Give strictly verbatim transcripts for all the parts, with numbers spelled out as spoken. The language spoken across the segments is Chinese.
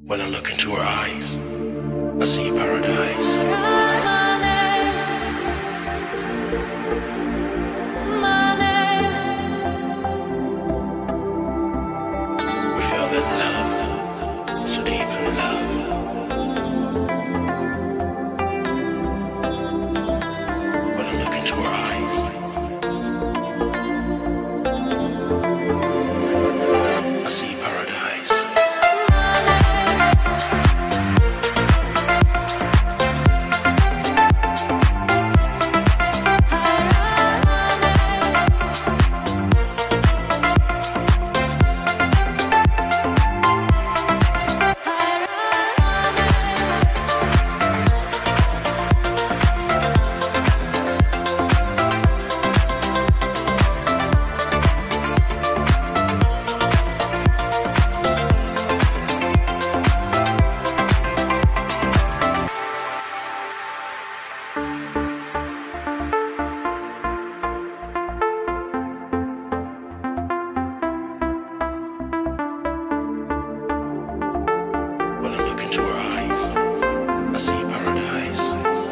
When I look into her eyes, I see paradise. We feel that love, so deep in love. When I look into her eyes, I see paradise. When I look into her eyes, I see paradise.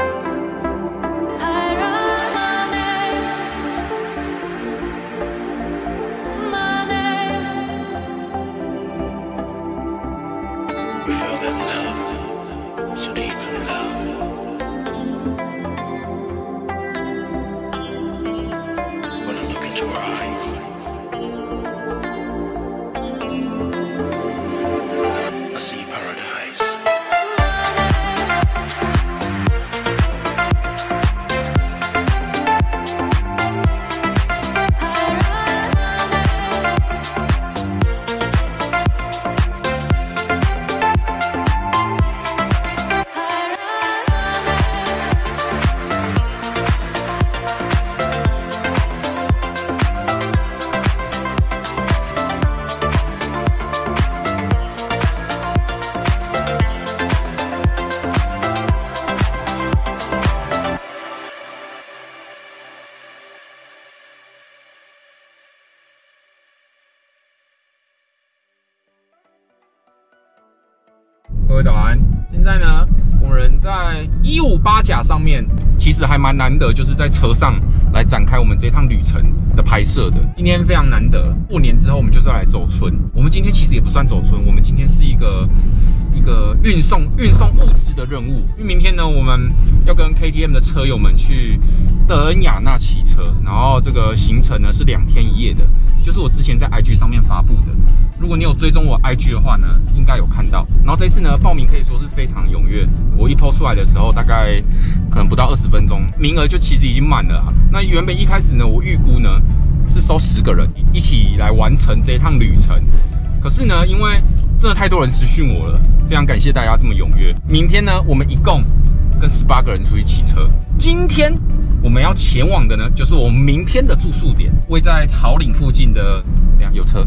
We feel that love, so deep in love. When I look into her eyes, I see paradise. 各位早安，现在呢，我人在一五八甲上面，其实还蛮难得，就是在车上来展开我们这趟旅程的拍摄的。今天非常难得，过年之后我们就是要来走村。我们今天其实也不算走村，我们今天是一个一个运送运送物资的任务。因为明天呢，我们要跟 K T M 的车友们去德恩雅纳骑车，然后这个行程呢是两天一夜的，就是我之前在 I G 上面发布的。如果你有追踪我 I G 的话呢，应该有看到。然后这次呢，报名可以说是非常踊跃。我一 po 出来的时候，大概可能不到二十分钟，名额就其实已经满了啊。那原本一开始呢，我预估呢是收十个人一起来完成这一趟旅程。可是呢，因为真的太多人私讯我了，非常感谢大家这么踊跃。明天呢，我们一共跟十八个人出去骑车。今天我们要前往的呢，就是我们明天的住宿点，位在草岭附近的。等下有车。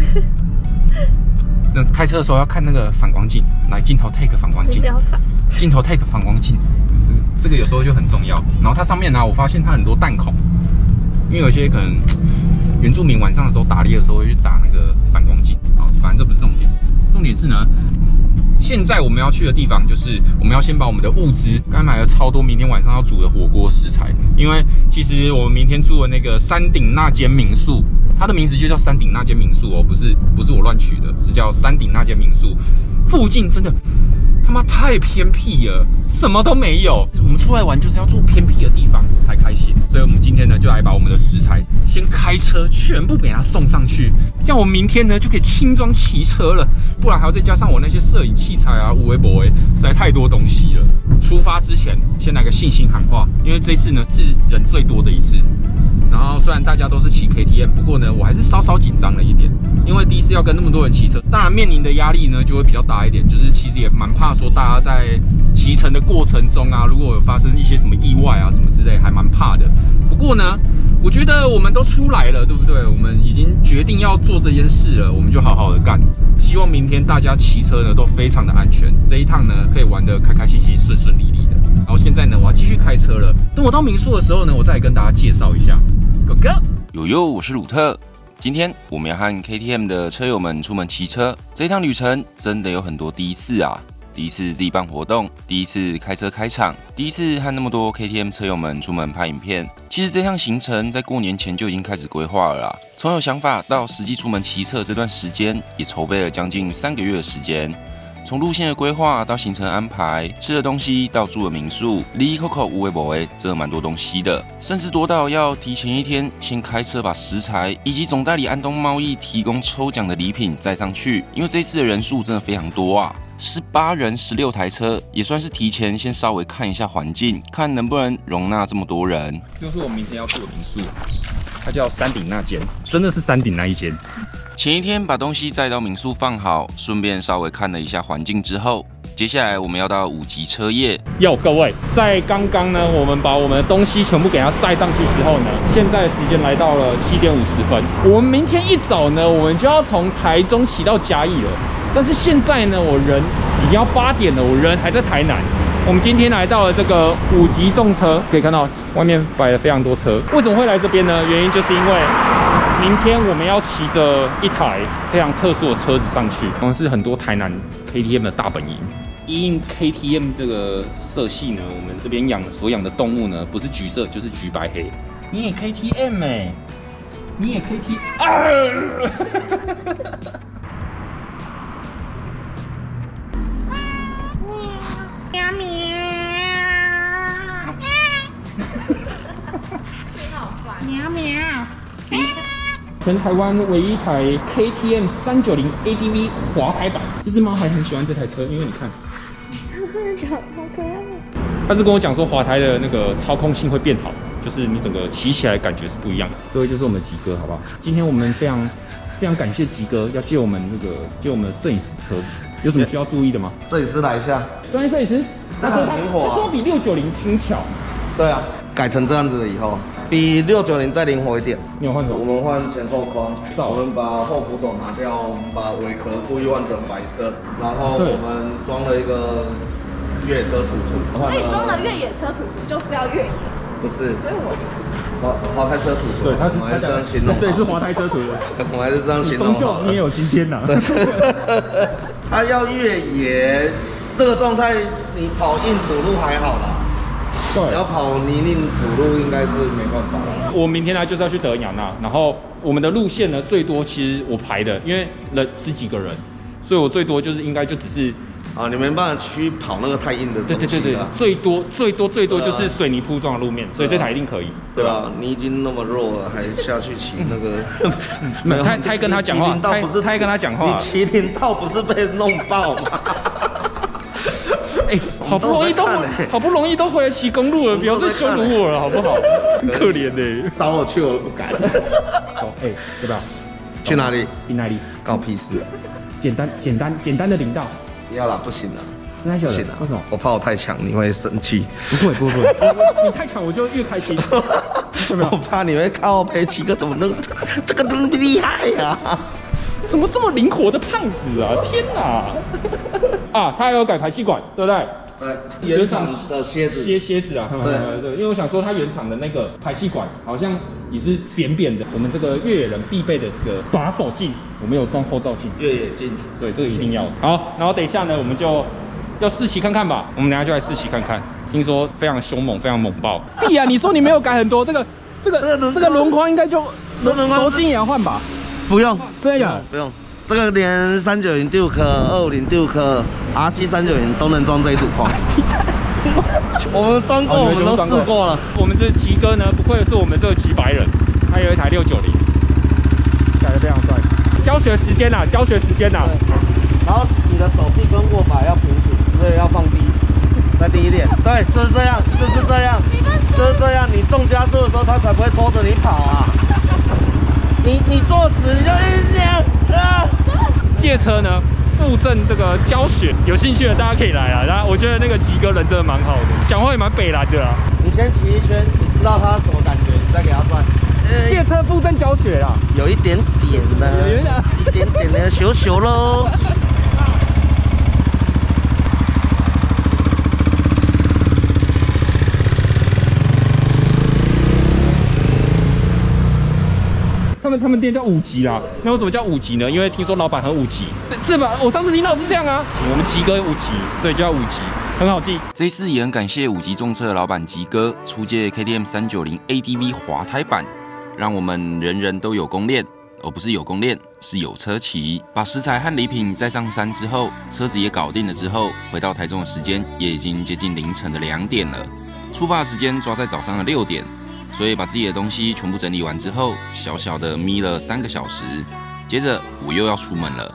那开车的时候要看那个反光镜，来镜头 take 反光镜，镜头 take 反光镜，这个这个有时候就很重要。然后它上面呢，我发现它很多弹孔，因为有些可能原住民晚上的时候打猎的时候会去打那个反光镜。好，反正这不是重点，重点是呢，现在我们要去的地方就是我们要先把我们的物资，刚才买了超多明天晚上要煮的火锅食材。因为其实我们明天住的那个山顶那间民宿。它的名字就叫山顶那间民宿哦，不是不是我乱取的，是叫山顶那间民宿。附近真的他妈太偏僻了，什么都没有。我们出来玩就是要住偏僻的地方才开心，所以我们今天呢就来把我们的食材先开车全部给它送上去，这样我明天呢就可以轻装骑车了。不然还要再加上我那些摄影器材啊、有的没的，实在太多东西了。出发之前先来个信心喊话，因为这次呢是人最多的一次。然后虽然大家都是骑 K T M， 不过呢我还是稍稍紧张了一点，因为第一次要跟那么多人骑车，当然面临的压力呢就会比较大一点，就是其实也蛮怕说大家在骑乘的过程中啊，如果有发生一些什么意外啊什么之类，还蛮怕的。不过呢，我觉得我们都出来了，对不对？我们已经决定要做这件事了，我们就好好的干。希望明天大家骑车呢都非常的安全，这一趟呢可以玩得开开心心、顺顺利利的。然后现在呢，我要继续开车了。等我到民宿的时候呢，我再来跟大家介绍一下。Go go！ 有哟，我是鲁特。 今天我们要和 K T M 的车友们出门骑车，这一趟旅程真的有很多第一次啊！第一次自己办活动，第一次开车开场，第一次和那么多 K T M 车友们出门拍影片。其实这趟行程在过年前就已经开始规划了啦，从有想法到实际出门骑车这段时间，也筹备了将近三个月的时间。从路线的规划到行程安排，吃的东西到住的民宿，里里口口无微不微，真的蛮多东西的，甚至多到要提前一天先开车把食材以及总代理安东贸易提供抽奖的礼品载上去，因为这一次的人数真的非常多啊。十八人十六台车，也算是提前先稍微看一下环境，看能不能容纳这么多人。 就是我们明天要住的民宿，它叫山顶那间，真的是山顶那一间。 前一天把东西载到民宿放好，顺便稍微看了一下环境之后，接下来我们要到五级车业。 哟，各位，在刚刚呢，我们把我们的东西全部给它载上去之后呢，现在时间来到了七点五十分。我们明天一早呢，我们就要从台中骑到嘉义了。但是现在呢，我人已经要八点了，我人还在台南。我们今天来到了这个五级重车，可以看到外面摆了非常多车。为什么会来这边呢？原因就是因为明天我们要骑着一台非常特殊的车子上去，我们是很多台南 K T M 的大本营。因应 K T M 这个色系呢，我们这边养所养的动物呢，不是橘色就是橘白黑。你也 K T M 哎、欸，你也 K T M 啊！喵喵！全台湾唯一一台 K T M 三九零 A D V 滑胎版，这只猫还很喜欢这台车，因为你看， 好可爱。 它是跟我讲说滑胎的那个操控性会变好，就是你整个骑起来感觉是不一样的。这位就是我们的吉哥，好不好？今天我们非常非常感谢吉哥要借我们那个借我们的摄影师车子，有什么需要注意的吗？ 摄影师来一下， 专业摄影师，他说他很灵活啊他说比六九零轻巧。 对啊，改成这样子了以后，比六九零再灵活一点。 你有换什么？ 我们换前后框， 少我们把后扶手拿掉，我们把尾壳故意换成白色，然后我们装了一个越野车突出。 所以装了越野车突出就是要越野， 不是， 所以我滑滑胎车突出。 对，他是我还是这样形容。 对，是滑胎车突出。 我还是这样形容。 终究你也有今天呐。 对，他要越野，这个状态你跑硬土路还好啦。 对， 要跑泥泞土路应该是没办法了。 我明天呢就是要去德阳那，然后我们的路线呢最多其实我排的，因为人十几个人，所以我最多就是应该就只是啊，你没办法去跑那个太硬的东西。 对对对对，最多最多最多就是水泥铺装的路面，所以这台一定可以，对吧？ 你已经那么弱了，还下去骑那个？ 没有，他他还跟他讲话，他他还跟他讲话， 你麒麟道不是被弄爆吗？ 哎、欸，好不容易都好不容易都回来骑公路了，不要再羞辱我了，好不好？很可怜呢、欸， 找我去我都不敢。 走，哎、欸，要不要？ 去哪里？ 去哪里？ 搞屁事啊！ 简单简单简单的领道。 不要啦，不行啦， 真的不行啦。 为什么？ 我怕我太强，你会生气。 不会不会不会，你太强我就越开心。对不对？ 我怕你会看我陪骑哥怎么能这个那么厉害呀、啊？ 怎么这么灵活的胖子啊！天哪！啊，他还有改排气管，对不对？ 对，原厂的蝎子， 蝎蝎子啊，对对，因为我想说，它原厂的那个排气管好像也是扁扁的。我们这个越野人必备的这个把手镜，我们有装后照镜， 越野镜， 对，这个一定要。好，然后等一下呢，我们就要试骑看看吧。我们等一下就来试骑看看，听说非常凶猛，非常猛爆。屁啊！你说你没有改很多，这个这个这个轮框应该就轴心也要换吧？ 不用， 对呀， 不用。这个连三九零 Duke、二五零 Duke、R C 三九零都能装这一组框。我们装过，我们都试过了。 我们这吉哥呢，不愧是我们这个吉白人，他有一台六九零，改得非常帅。教学时间啦，教学时间啦。 然后你的手臂跟握把要平行，所以要放低，再低一点。对，就是这样，就是这样，就是这样。你重加速的时候，它才不会拖着你跑啊。你你坐直，你就一直这样啊。 借车呢，附赠这个教学，有兴趣的大家可以来啊。然后我觉得那个吉哥人真的蛮好的，讲话也蛮北蓝的啦。 你先骑一圈，你知道他什么感觉，你再给他转。 借车附赠教学啦， 有一点点的，有一点点的咻咻喽。 他们他们店叫五级啦。那为什么叫五级呢？因为听说老板很五级，是吧？我上次听到是这样啊。我们吉哥五级，所以叫五级，很好记。 这一次也很感谢五级重车的老板吉哥出借 K T M 三九零 A D V 滑胎版，让我们人人都有功练。而不是有功练，是有车骑。把食材和礼品载上山之后，车子也搞定了之后，回到台中的时间也已经接近凌晨的两点了。出发的时间抓在早上的六点，所以把自己的东西全部整理完之后，小小的眯了三个小时。接着我又要出门了。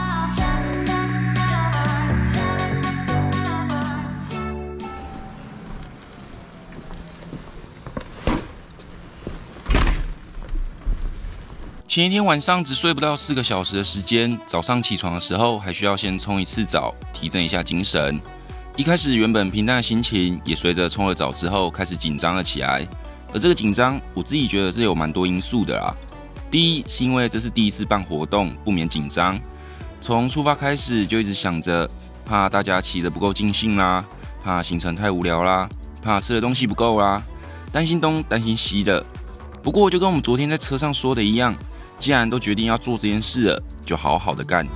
前一天晚上只睡不到四个小时的时间，早上起床的时候还需要先冲一次澡，提振一下精神。一开始原本平淡的心情，也随着冲了澡之后开始紧张了起来。而这个紧张，我自己觉得是有蛮多因素的啦。第一是因为这是第一次办活动，不免紧张。从出发开始就一直想着，怕大家骑得不够尽兴啦，怕行程太无聊啦，怕吃的东西不够啦，担心东担心西的。不过就跟我们昨天在车上说的一样。既然都决定要做这件事了，就好好的干。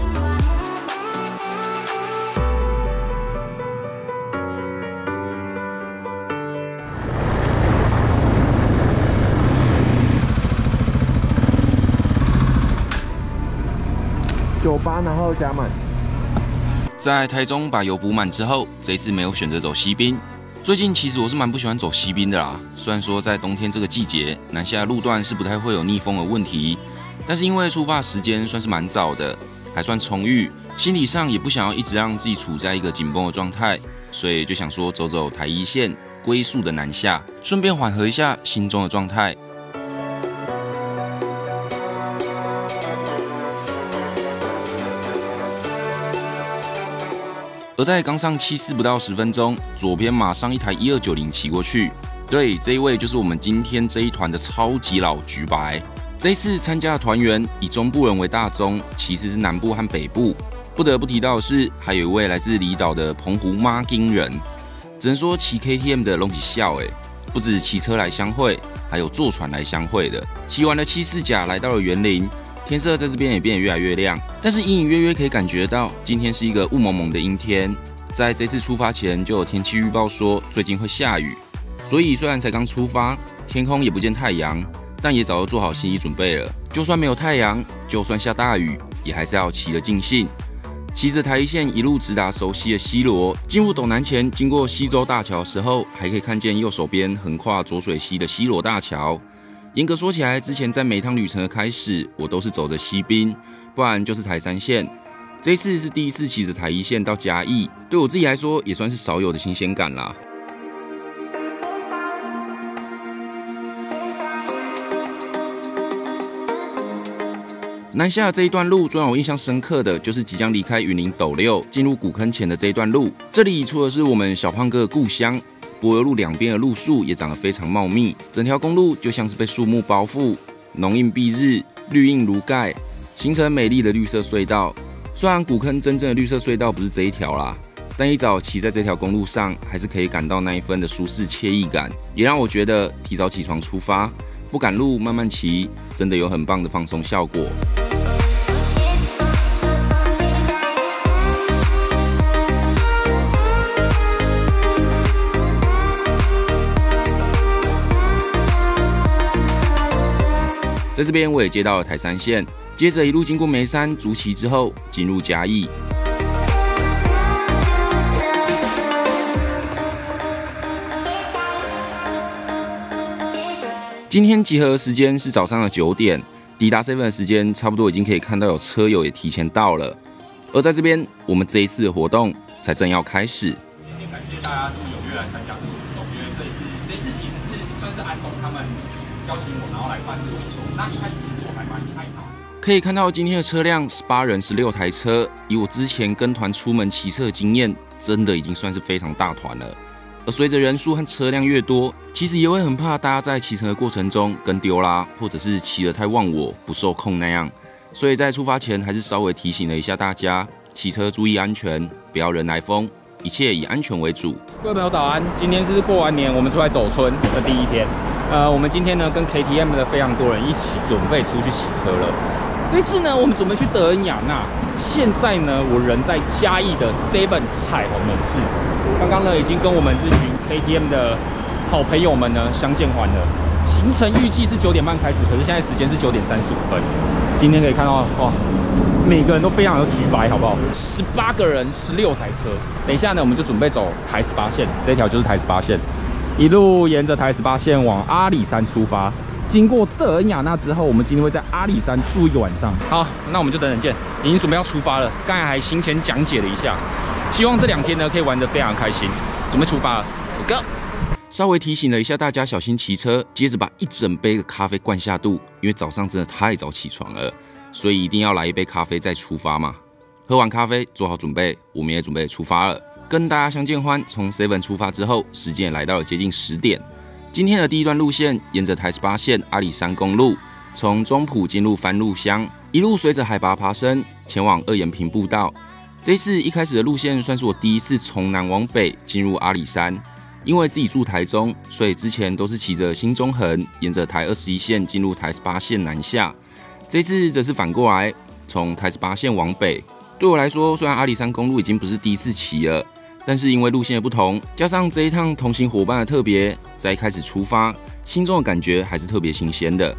九八，然后加满。 在台中把油补满之后，这一次没有选择走西滨。最近其实我是蛮不喜欢走西滨的啦，虽然说在冬天这个季节，南下路段是不太会有逆风的问题，但是因为出发时间算是蛮早的，还算充裕，心理上也不想要一直让自己处在一个紧绷的状态，所以就想说走走台一线，龟速的南下，顺便缓和一下心中的状态。而在刚上七四不到十分钟，左边马上一台一二九零骑过去。对，这一位就是我们今天这一团的超级老橘白。这一次参加的团员以中部人为大宗，其实是南部和北部。不得不提到的是，还有一位来自离岛的澎湖妈金人。只能说骑 K T M 的拢是笑哎，不止骑车来相会，还有坐船来相会的。骑完了七四甲，来到了园林。天色在这边也变得越来越亮，但是隐隐约约可以感觉到今天是一个雾蒙蒙的阴天。在这次出发前就有天气预报说最近会下雨，所以虽然才刚出发，天空也不见太阳，但也早就做好心理准备了。就算没有太阳，就算下大雨，也还是要骑得尽兴。骑着台一线一路直达熟悉的西螺，进入斗南前，经过西洲大桥的时候，还可以看见右手边横跨浊水溪的西螺大桥。严格说起来，之前在每趟旅程的开始，我都是走着西滨，不然就是台三线。这一次是第一次骑着台一线到嘉义，对我自己来说也算是少有的新鲜感啦。南下这一段路最让我印象深刻的就是即将离开云林斗六，进入古坑前的这一段路。这里除了是我们小胖哥的故乡，柏油路两边的路树也长得非常茂密，整条公路就像是被树木包覆，浓荫蔽日，绿荫如盖，形成美丽的绿色隧道。虽然古坑真正的绿色隧道不是这一条啦，但一早骑在这条公路上，还是可以感到那一分的舒适惬意感，也让我觉得提早起床出发，不赶路慢慢骑，真的有很棒的放松效果。在这边我也接到了台三线，接着一路经过梅山、竹崎之后，进入嘉义。今天集合的时间是早上的九点，抵达 seven 的时间差不多已经可以看到有车友也提前到了。而在这边，我们这一次的活动才正要开始。 今天感谢大家这么踊跃来参加这个活动，因为这一次这一次其实是算是安东他们邀请我，然后来办这个活动。那一开始其实我还蛮害怕。 可以看到今天的车辆十八人十六台车，以我之前跟团出门骑车的经验，真的已经算是非常大团了。而随着人数和车辆越多，其实也会很怕大家在骑乘的过程中跟丢啦，或者是骑得太忘我、不受控那样。所以在出发前还是稍微提醒了一下大家，骑车注意安全，不要人来疯，一切以安全为主。 各位朋友早安，今天是过完年我们出来走春的第一天。 呃，我们今天呢跟 K T M 的非常多人一起准备出去洗车了。这次呢，我们准备去德恩雅纳。现在呢，我人在嘉义的 Seven 彩虹门市。刚刚呢，已经跟我们这群 K T M 的好朋友们呢相见欢了。行程预计是九点半开始，可是现在时间是九点三十五分。今天可以看到哇，每个人都非常有举白，好不好？十八个人，十六台车。等一下呢，我们就准备走台十八线，这条就是台十八线。一路沿着台十八线往阿里山出发，经过德恩雅纳之后，我们今天会在阿里山住一个晚上。好，那我们就等等见，已经准备要出发了。刚才还行前讲解了一下，希望这两天呢可以玩得非常开心。准备出发了 ，Go！ 稍微提醒了一下大家小心骑车，接着把一整杯的咖啡灌下肚，因为早上真的太早起床了，所以一定要来一杯咖啡再出发嘛。喝完咖啡，做好准备，我们也准备出发了。跟大家相见欢，从 Seven 出发之后，时间也来到了接近十点。今天的第一段路线，沿着台十八线阿里山公路，从中埔进入番路乡，一路随着海拔爬升，前往二延平步道。这一次一开始的路线算是我第一次从南往北进入阿里山，因为自己住台中，所以之前都是骑着新中横，沿着台二十一线进入台十八线南下。这次则是反过来，从台十八线往北。对我来说，虽然阿里山公路已经不是第一次骑了。但是因为路线的不同，加上这一趟同行伙伴的特别，在一开始出发，心中的感觉还是特别新鲜的。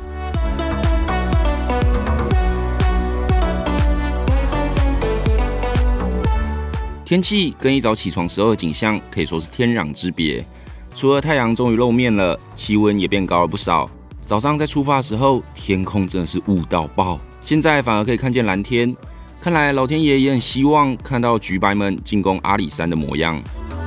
天气跟一早起床时候的景象可以说是天壤之别。除了太阳终于露面了，气温也变高了不少。早上在出发的时候，天空真的是雾到爆，现在反而可以看见蓝天。看来老天爷也很希望看到橘白们进攻阿里山的模样。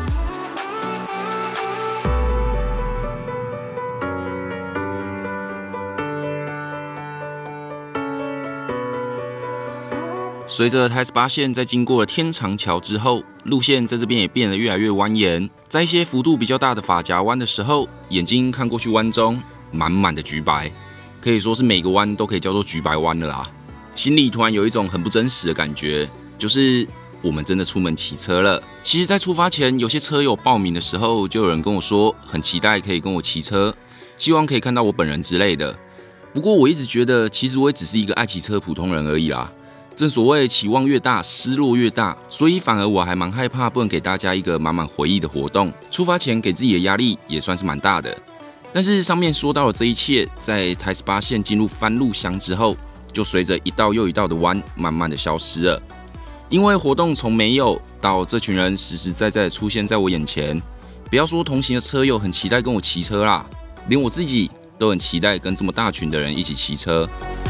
随着台十八线在经过了天长桥之后，路线在这边也变得越来越蜿蜒。在一些幅度比较大的发夹弯的时候，眼睛看过去弯中满满的橘白，可以说是每个弯都可以叫做橘白弯了啦。心里突然有一种很不真实的感觉，就是我们真的出门骑车了。其实，在出发前，有些车友报名的时候，就有人跟我说，很期待可以跟我骑车，希望可以看到我本人之类的。不过，我一直觉得，其实我也只是一个爱骑车的普通人而已啦。正所谓期望越大，失落越大，所以反而我还蛮害怕，不能给大家一个满满回忆的活动。出发前给自己的压力也算是蛮大的。但是上面说到的这一切，在台十八线进入番路乡之后，就随着一道又一道的弯，慢慢的消失了。因为活动从没有到这群人实实在在的出现在我眼前，不要说同行的车友很期待跟我骑车啦，连我自己都很期待跟这么大群的人一起骑车。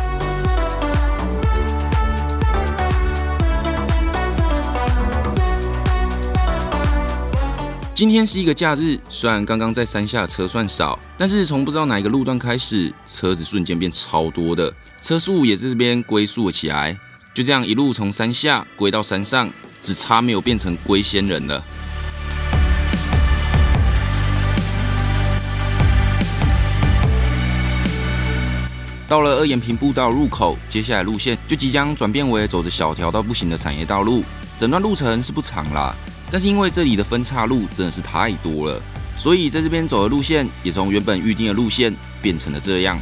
今天是一个假日，虽然刚刚在山下车算少，但是从不知道哪一个路段开始，车子瞬间变超多的，车速也在这边龟速了起来。就这样一路从山下归到山上，只差没有变成龟仙人了。到了二延平步道入口，接下来路线就即将转变为走着小条到不行的产业道路，整段路程是不长啦。但是因为这里的分岔路真的是太多了，所以在这边走的路线也从原本预定的路线变成了这样。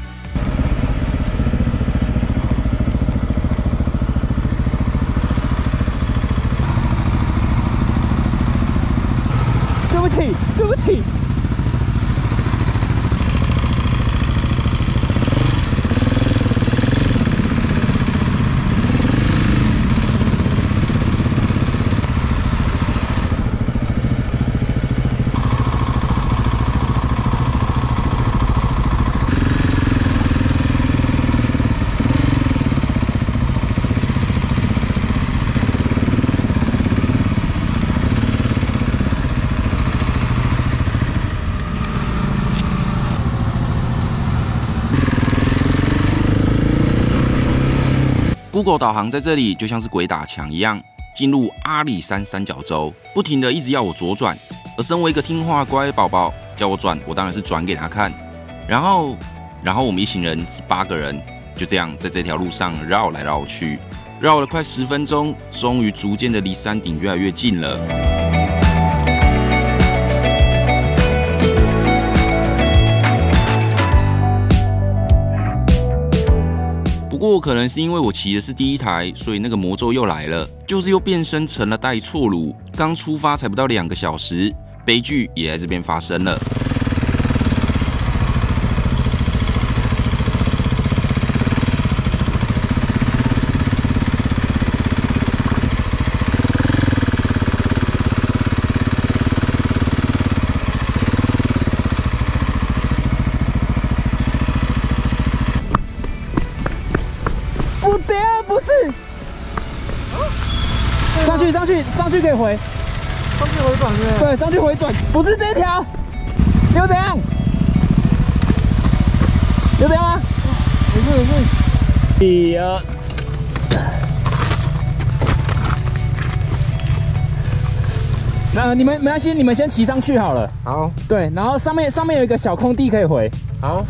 对不起，对不起。 Google 导航在这里就像是鬼打墙一样，进入阿里山三角洲，不停的一直要我左转。而身为一个听话乖宝宝，叫我转，我当然是转给他看。然后，然后我们一行人是八个人，就这样在这条路上绕来绕去，绕了快十分钟，终于逐渐的离山顶越来越近了。 不过可能是因为我骑的是第一台，所以那个魔咒又来了，就是又变身成了带错乳。刚出发才不到两个小时，悲剧也在这边发生了。 不对啊，不是。上去，上去，上去可以回。上去回转是？对，上去回转，不是这条。又怎样？又怎样吗？没事没事。一二。那你们没关系，你们先骑上去好了。好。对，然后上面上面有一个小空地可以回。好。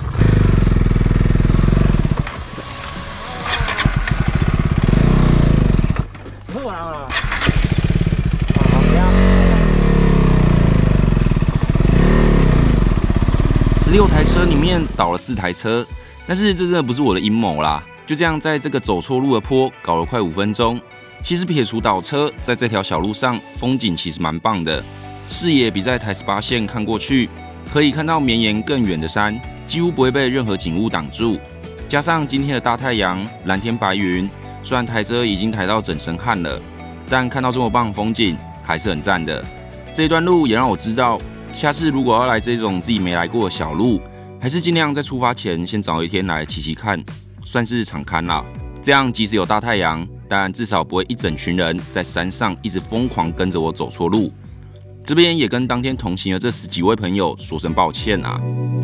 十六台车里面倒了四台车，但是这真的不是我的阴谋啦。就这样，在这个走错路的坡搞了快五分钟。其实撇除倒车，在这条小路上，风景其实蛮棒的，视野比在台十八线看过去，可以看到绵延更远的山，几乎不会被任何景物挡住。加上今天的大太阳、蓝天白云，虽然台车已经抬到整身汗了，但看到这么棒的风景还是很赞的。这一段路也让我知道，下次如果要来这种自己没来过的小路，还是尽量在出发前先找一天来骑骑看，算是常看啦。这样即使有大太阳，但至少不会一整群人在山上一直疯狂跟着我走错路。这边也跟当天同行的这十几位朋友说声抱歉啊。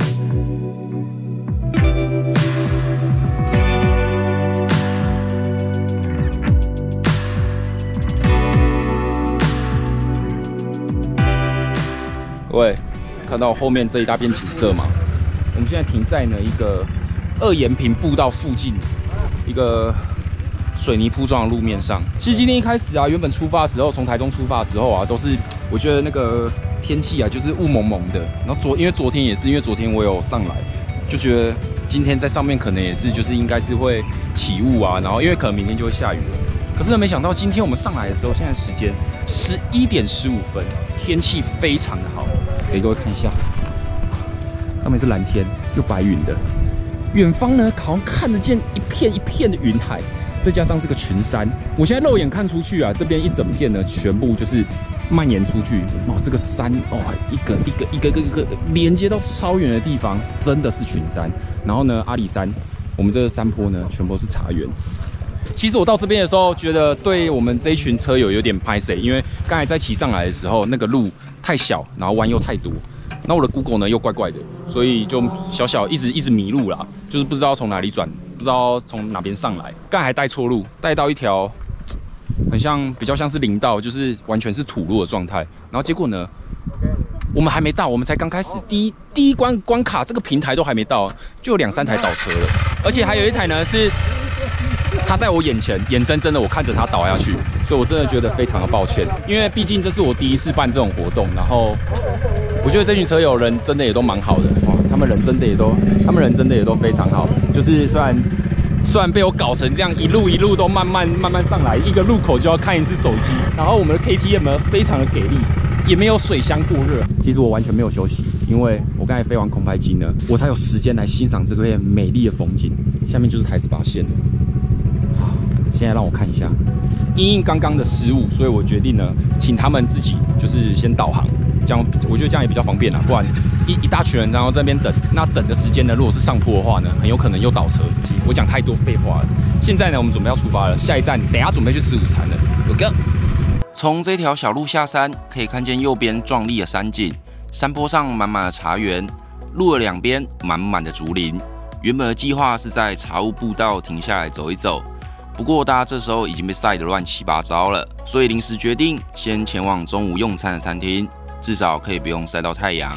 各位看到后面这一大片景色吗？我们现在停在呢一个二延平步道附近一个水泥铺装的路面上。其实今天一开始啊，原本出发的时候，从台中出发的时候啊，都是我觉得那个天气啊，就是雾蒙蒙的。然后昨因为昨天也是，因为昨天我有上来，就觉得今天在上面可能也是，就是应该是会起雾啊，然后因为可能明天就会下雨了。可是呢，没想到今天我们上来的时候，现在时间十一点十五分，天气非常的好。给各位看一下，上面是蓝天又白云的，远方呢好像看得见一片一片的云海，再加上这个群山，我现在肉眼看出去啊，这边一整片呢全部就是蔓延出去哦，这个山哦，一个一个一个一个一个连接到超远的地方，真的是群山。然后呢，阿里山，我们这个山坡呢全部是茶园。其实我到这边的时候，觉得对我们这一群车友有点拍谁，因为刚才在骑上来的时候，那个路太小，然后弯又太多，那我的 Google 呢又怪怪的，所以就小小一直一直迷路啦，就是不知道从哪里转，不知道从哪边上来。刚才还带错路，带到一条很像比较像是林道，就是完全是土路的状态。然后结果呢，我们还没到，我们才刚开始第一第一关关卡，这个平台都还没到，就有两三台倒车了，而且还有一台呢是。他在我眼前，眼睁睁的我看着他倒下去，所以我真的觉得非常的抱歉，因为毕竟这是我第一次办这种活动，然后我觉得这群车友人真的也都蛮好的，哇，他们人真的也都，他们人真的也都非常好，就是虽然虽然被我搞成这样，一路一路都慢慢慢慢上来，一个路口就要看一次手机，然后我们的 K T M 呢非常的给力，也没有水箱过热。其实我完全没有休息，因为我刚才飞完空拍机呢，我才有时间来欣赏这片美丽的风景。下面就是台十八线。现在让我看一下，因应刚刚的失误，所以我决定呢，请他们自己就是先导航，这样我觉得这样也比较方便啦。不然一一大群人然后在那边等，那等的时间呢，如果是上坡的话呢，很有可能又倒车。我讲太多废话了。现在呢，我们准备要出发了，下一站等一下准备去吃午餐了。Go go！ 从这条小路下山，可以看见右边壮丽的山景，山坡上满满的茶园，路的两边满满的竹林。原本的计划是在茶雾步道停下来走一走。不过大家这时候已经被晒得乱七八糟了，所以临时决定先前往中午用餐的餐厅，至少可以不用晒到太阳。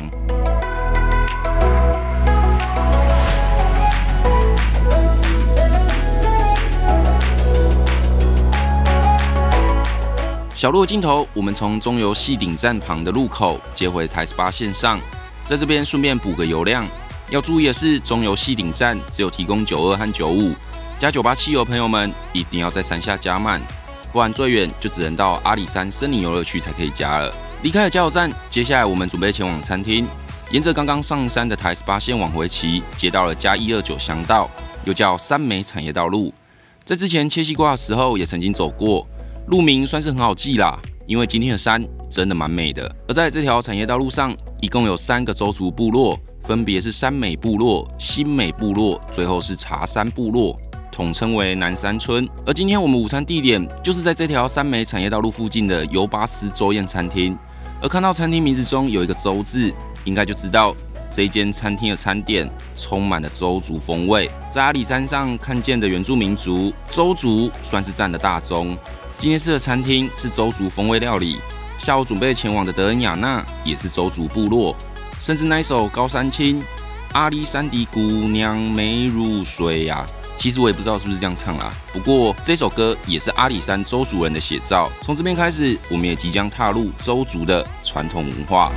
小路的尽头，我们从中油系顶站旁的路口接回台十八线上，在这边顺便补个油量。要注意的是，中油系顶站只有提供九二和九五。 加九八汽油朋友们一定要在山下加满，不然最远就只能到阿里山森林游乐区才可以加了。离开了加油站，接下来我们准备前往餐厅，沿着刚刚上山的台十八线往回骑，接到了加一二九乡道，又叫三美产业道路。在之前切西瓜的时候也曾经走过，路名算是很好记啦，因为今天的山真的蛮美的。而在这条产业道路上，一共有三个邹族部落，分别是山美部落、新美部落，最后是茶山部落，统称为南山村。而今天我们午餐地点就是在这条三美产业道路附近的尤巴斯周宴餐厅。而看到餐厅名字中有一个邹字，应该就知道这一间餐厅的餐点充满了邹族风味。在阿里山上看见的原住民族，邹族算是占了大宗。今天吃的餐厅是邹族风味料理，下午准备前往的德恩雅纳也是邹族部落，甚至那一首高山青，阿里山的姑娘美如水呀、啊。其实我也不知道是不是这样唱啦，不过这首歌也是阿里山邹族人的写照。从这边开始，我们也即将踏入邹族的传统文化。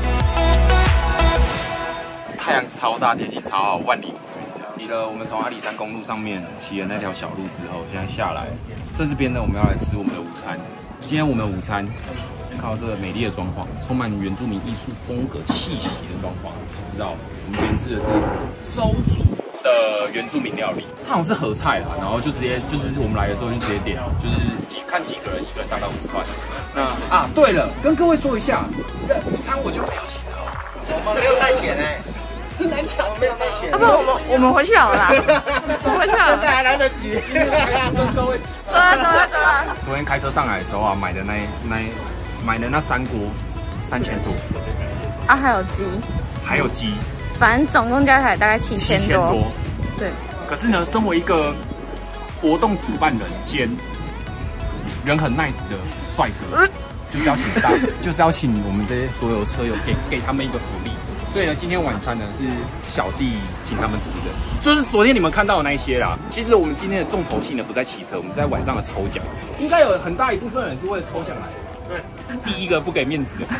太阳超大，天气超好，万里无云。离了我们从阿里山公路上面骑了那条小路之后，现在下来，在这边呢，我们要来吃我们的午餐。今天我们的午餐，看到这个美丽的装潢，充满原住民艺术风格气息的装潢，就知道我们今天吃的是邹族的原住民料理。它好像是合菜啦，然后就直接就是我们来的时候就直接点，就是几看几个人，一个人三百五十块。那啊，对了，跟各位说一下，这午餐我就没有请了，我们没有带钱哎、欸。真难抢，没有带钱。要不然我们我们回去好了啦，我们回去好了，现在还来得及。今天开始跟各位起床。走了走了走了。昨天开车上来的时候啊，买的那那买的那三锅三千多。 啊，还有鸡。 还有鸡。 反正总共加起来大概七千多。七千多。对。可是呢，身为一个活动主办人兼人很 nice 的帅哥，嗯、就是要请大，就是要请我们这些所有车友给给他们一个福利。所以呢，今天晚餐呢是小弟请他们吃的，就是昨天你们看到的那一些啦。其实我们今天的重头戏呢不在骑车，我们在晚上的抽奖。应该有很大一部分人是为了抽奖来的。对，第一个不给面子的。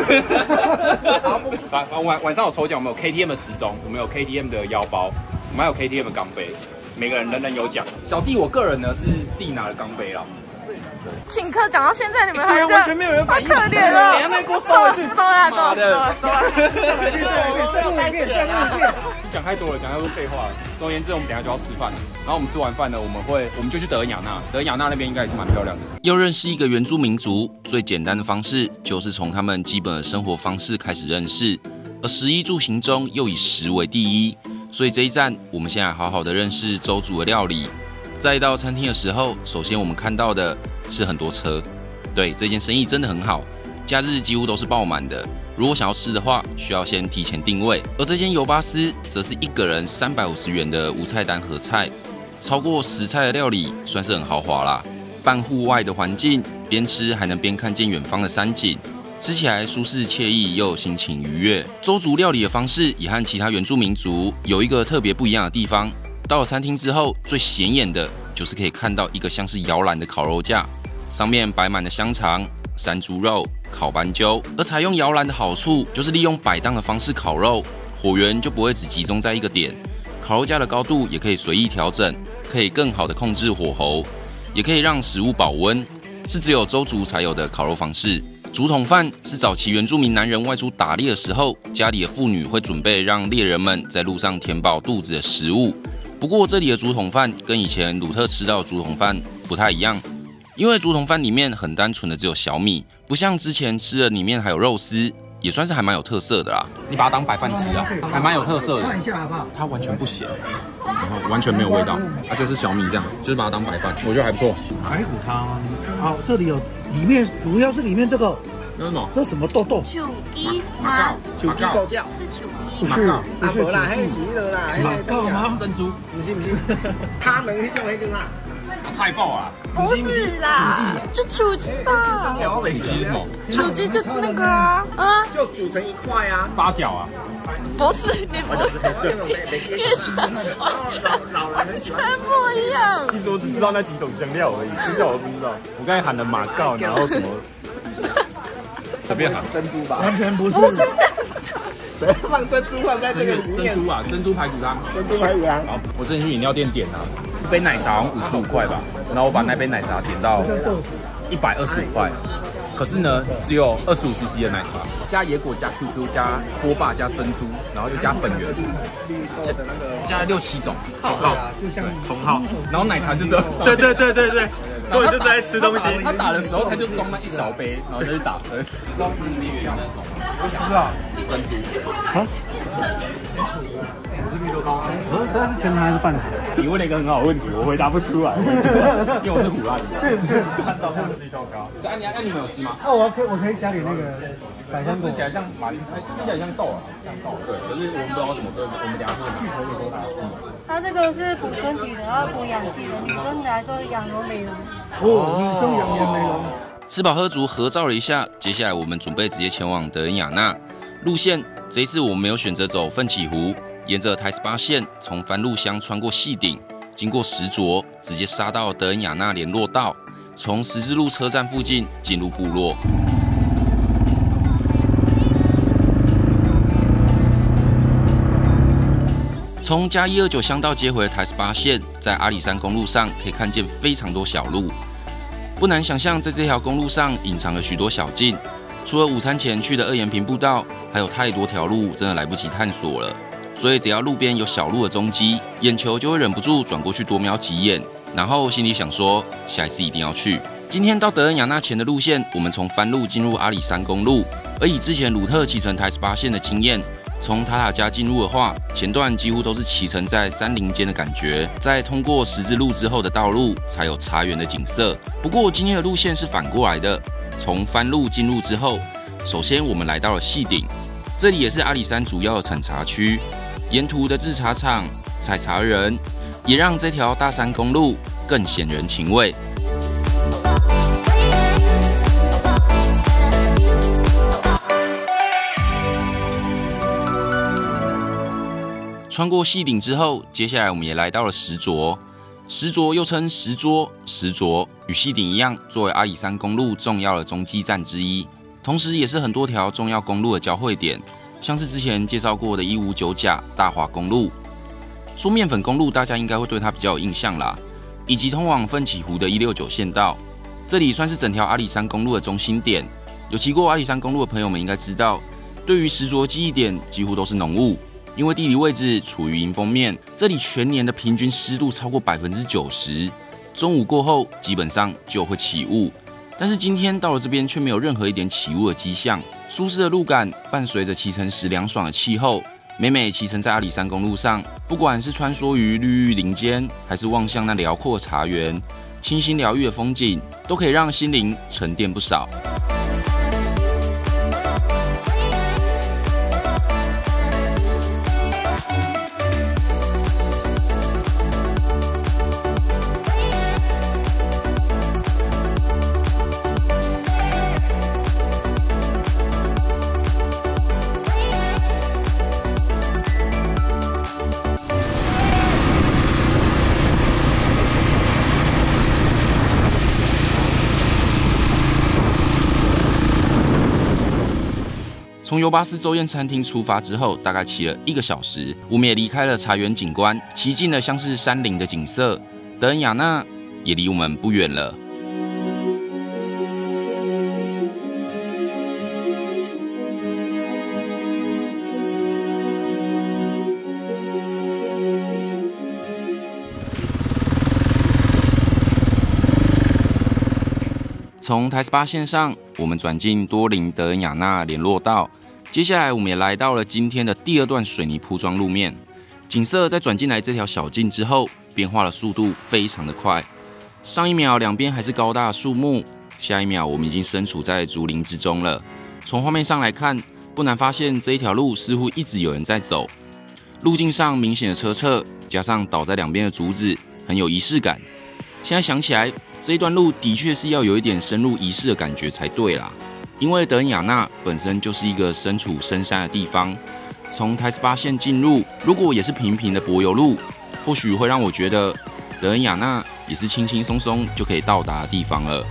晚晚晚上有抽奖，我们有 K T M 的时钟，我们有 K T M 的腰包，我们还有 K T M 的钢杯，每个人人人有奖。小弟我个人呢是自己拿了钢杯啦。 请客讲到现在，你们还完全没有人反应， 好可怜哦！ 等下那锅收回去， 走啦走啦走啦走啦！ 讲太多了，讲太多废话了。总而言之，我们等下就要吃饭，然后我们吃完饭呢，我们会我们就去德恩雅纳，德恩雅纳那边应该也是蛮漂亮的。 要认识一个原住民族，最简单的方式就是从他们基本的生活方式开始认识，而食衣住行中又以食为第一，所以这一站我们先来好好的认识邹族的料理。在到餐厅的时候，首先我们看到的是很多车，对，这间生意真的很好，假日几乎都是爆满的。如果想要吃的话，需要先提前定位。而这间尤巴斯则是一个人三百五十元的无菜单合菜，超过十菜的料理，算是很豪华啦。半户外的环境，边吃还能边看见远方的山景，吃起来舒适惬意又心情愉悦。邹族料理的方式也和其他原住民族有一个特别不一样的地方。到了餐厅之后，最显眼的就是可以看到一个像是摇篮的烤肉架，上面摆满了香肠、山猪肉、烤斑鸠。而采用摇篮的好处就是利用摆档的方式烤肉，火源就不会只集中在一个点，烤肉架的高度也可以随意调整，可以更好的控制火候，也可以让食物保温，是只有邹族才有的烤肉方式。竹筒饭是早期原住民男人外出打猎的时候，家里的妇女会准备让猎人们在路上填饱肚子的食物。不过这里的竹筒饭跟以前鲁特吃到的竹筒饭不太一样，因为竹筒饭里面很单纯的只有小米，不像之前吃的里面还有肉丝，也算是还蛮有特色的啦。你把它当白饭吃啊，还蛮有特色的。看一下好不好？它完全不咸，然后完全没有味道，它就是小米这样，就是把它当白饭，我觉得还不错。 排骨汤，好，这里有里面主要是里面这个。 那什么？ 这什么豆豆？ 九一吗？ 九一狗叫是九一， 不是，不是啦，还是喜乐啦， 马告吗？ 珍珠？ 不是不是，他们那种那种啦， 菜爆啊！ 不是啦，就土鸡吧。 土鸡是什么？ 土鸡就那个啊，啊， 就煮成一块啊。 八角啊？ 不是，你不是，越想完全全不一样。 其实我只知道那几种香料而已，其他我都不知道。我刚才喊了马告，然后什么？随便喊珍珠吧， 完全不是。 不是珍珠， 谁放珍珠放在这个里面？ 珍珠啊，珍珠排骨汤。 珍珠排骨汤。 好，我之前去饮料店点啊， 一杯奶茶好像五十五块吧，然后我把那杯奶茶点到一百二十五块。可是呢，只有二十五 C C 的奶茶，加椰果、加 Q Q、加波霸、加珍珠，然后又加粉圆，加加六七种号号， 就像同号，然后奶茶就只有对对对对对，根本就是在吃东西。 他打的时候，他就装那一小杯，然后就去打分，装冰冰圆那种。我想知道珍珠啊。 是绿豆糕，嗯，它是全糖还是半糖？ 你问了一个很好的问题，我回答不出来，因为我是虎辣的。看到像是绿豆糕。 那你那你们有吃吗？ 哦，我可以我可以加点那个百香果， 吃起来像马铃，吃起来像豆啊，像豆。对，可是我们不知道什么，所以我们等下会去头给都打字。 它这个是补身体的，要补氧气的，女生来说养容美容。 哦，女生养颜美容。 吃饱喝足，合照了一下，接下来我们准备直接前往德恩雅纳。路线这一次我们没有选择走奋起湖。沿着台十八线从番路乡穿过细顶，经过石卓，直接杀到德恩雅纳联络道，从十字路车站附近进入部落。从嘉一二九乡道接回台十八线，在阿里山公路上可以看见非常多小路，不难想象在这条公路上隐藏了许多小径。除了午餐前去的二延平步道，还有太多条路，真的来不及探索了。所以只要路边有小路的踪迹，眼球就会忍不住转过去多瞄几眼，然后心里想说下一次一定要去。今天到德恩雅纳前的路线，我们从番路进入阿里山公路，而以之前鲁特骑乘台十八线的经验，从塔塔加进入的话，前段几乎都是骑乘在山林间的感觉，在通过十字路之后的道路才有茶园的景色。不过今天的路线是反过来的，从番路进入之后，首先我们来到了细顶，这里也是阿里山主要的产茶区。沿途的制茶厂、采茶人，也让这条大山公路更显人情味。穿过细顶之后，接下来我们也来到了石卓。石卓又称石桌、石卓，与细顶一样，作为阿里山公路重要的中继站之一，同时也是很多条重要公路的交汇点。像是之前介绍过的一五九甲大华公路，说面粉公路大家应该会对它比较有印象啦，以及通往奋起湖的一六九县道，这里算是整条阿里山公路的中心点。有骑过阿里山公路的朋友们应该知道，对于石卓记忆点几乎都是浓雾，因为地理位置处于迎风面，这里全年的平均湿度超过百分之九十，中午过后基本上就会起雾。但是今天到了这边却没有任何一点起雾的迹象，舒适的路感伴随着骑乘时凉爽的气候，每每骑乘在阿里山公路上，不管是穿梭于绿郁林间，还是望向那辽阔的茶园，清新疗愈的风景，都可以让心灵沉淀不少。从尤巴斯舟宴餐厅出发之后，大概骑了一个小时，我们也离开了茶园景观，骑进了像是山林的景色。德恩雅纳也离我们不远了。从台十八线上，我们转进多林德恩雅纳联络道，接下来我们也来到了今天的第二段水泥铺装路面。景色在转进来这条小径之后，变化的速度非常的快。上一秒两边还是高大的树木，下一秒我们已经身处在竹林之中了。从画面上来看，不难发现这一条路似乎一直有人在走。路径上明显的车侧，加上倒在两边的竹子，很有仪式感。现在想起来，这一段路的确是要有一点深入仪式的感觉才对啦。因为德恩雅纳本身就是一个身处深山的地方，从台十八线进入，如果也是平平的柏油路，或许会让我觉得德恩雅纳也是轻轻松松就可以到达的地方了。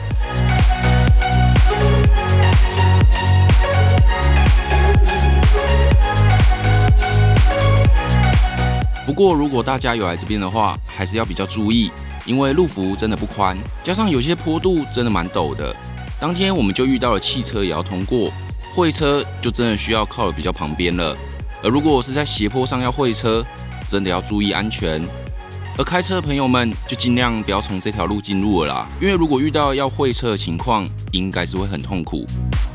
不过如果大家有来这边的话，还是要比较注意，因为路幅真的不宽，加上有些坡度真的蛮陡的。当天我们就遇到了汽车也要通过，会车就真的需要靠得比较旁边了。而如果是在斜坡上要会车，真的要注意安全。而开车的朋友们就尽量不要从这条路进入了啦，因为如果遇到要会车的情况，应该是会很痛苦。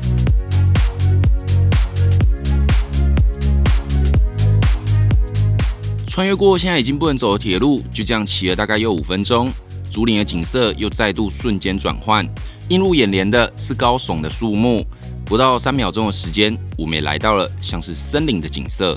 穿越过现在已经不能走的铁路，就这样骑了大概又五分钟，竹林的景色又再度瞬间转换，映入眼帘的是高耸的树木。不到三秒钟的时间，我们也来到了像是森林的景色。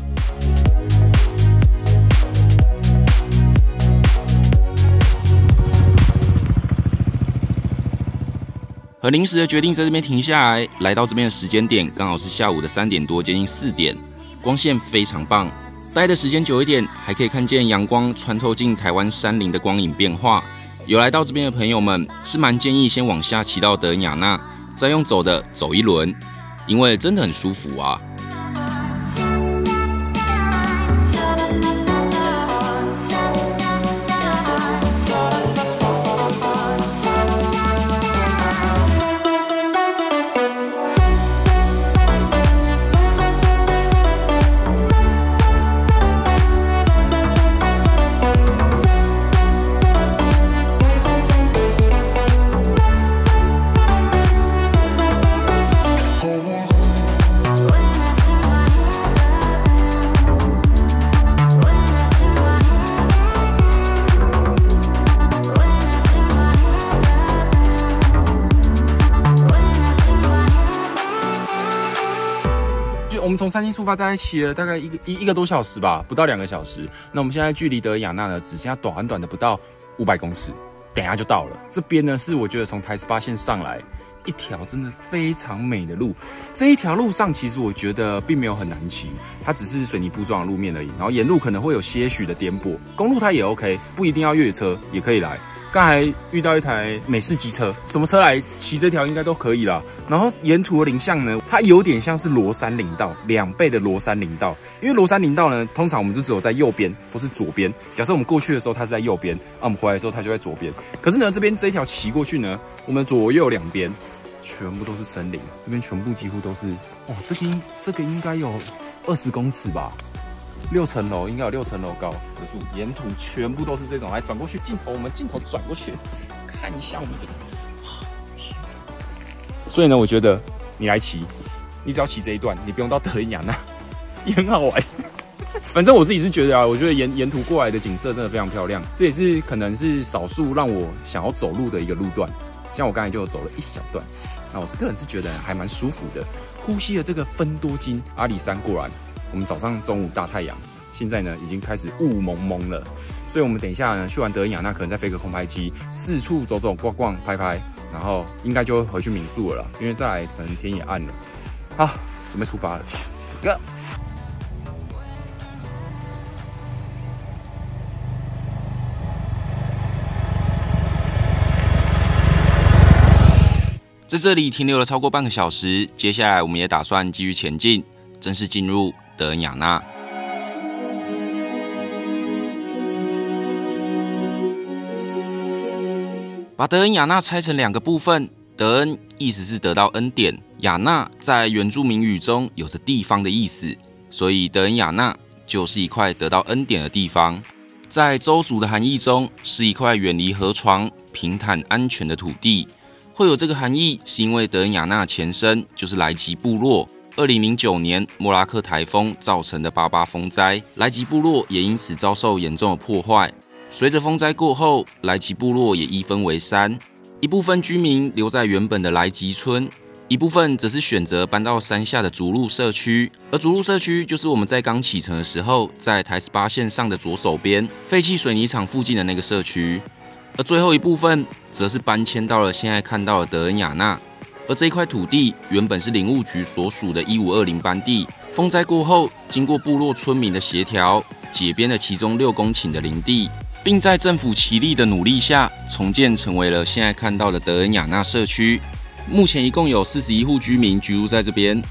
很临时的决定在这边停下来，来到这边的时间点刚好是下午的三点多，接近四点，光线非常棒。待的时间久一点，还可以看见阳光穿透进台湾山林的光影变化。有来到这边的朋友们，是蛮建议先往下骑到德恩雅纳，再用走的走一轮，因为真的很舒服啊。 我们从三星出发，大概骑了大概一个一一个多小时吧，不到两个小时。那我们现在距离德恩雅纳呢，只剩下短短的不到五百公尺，等一下就到了。这边呢是我觉得从台十八线上来一条真的非常美的路。这一条路上其实我觉得并没有很难骑，它只是水泥铺装的路面而已。然后沿路可能会有些许的颠簸，公路它也 OK， 不一定要越野车也可以来。刚才遇到一台美式机车，什么车来骑这条应该都可以啦。然后沿途的林相呢，它有点像是罗山林道两倍的罗山林道，因为罗山林道呢，通常我们就只有在右边或是左边。假设我们过去的时候它是在右边，啊，我们回来的时候它就在左边。可是呢，这边这一条骑过去呢，我们左右两边全部都是森林，这边全部几乎都是，哦，这个应这个应该有二十公尺吧。六层楼应该有六层楼高的树，沿途全部都是这种。来转过去镜头，我们镜头转过去，看一下我们这个。天！所以呢，我觉得你来骑，你只要骑这一段，你不用到德恩雅纳，也很好玩。反正我自己是觉得啊，我觉得沿沿途过来的景色真的非常漂亮，这也是可能是少数让我想要走路的一个路段。像我刚才就走了一小段，那我个人是觉得还蛮舒服的，呼吸了这个芬多精阿里山过来。我们早上、中午大太阳，现在呢已经开始雾蒙蒙了，所以我们等一下呢去完德恩雅纳，可能再飞个空拍机，四处走走逛逛、拍拍，然后应该就会回去民宿了啦，因为再来可能天也暗了。好，准备出发了 ，Go！ 在这里停留了超过半个小时，接下来我们也打算继续前进，正式进入德恩雅纳。把德恩雅纳拆成两个部分，德恩意思是得到恩典，雅纳在原住民语中有着地方的意思，所以德恩雅纳就是一块得到恩典的地方。在州族的含义中，是一块远离河床、平坦安全的土地。会有这个含义，是因为德恩雅纳前身就是莱吉部落。二零零九年莫拉克台风造成的八八风灾，莱吉部落也因此遭受严重的破坏。随着风灾过后，莱吉部落也一分为三，一部分居民留在原本的莱吉村，一部分则是选择搬到山下的竹鹿社区。而竹鹿社区就是我们在刚启程的时候，在台十八线上的左手边废弃水泥厂附近的那个社区。而最后一部分则是搬迁到了现在看到的德恩雅纳。而这一块土地原本是林务局所属的一五二零班地，风灾过后，经过部落村民的协调，解编了其中六公顷的林地，并在政府齐力的努力下，重建成为了现在看到的德恩雅纳社区。目前一共有四十一户居民居住在这边，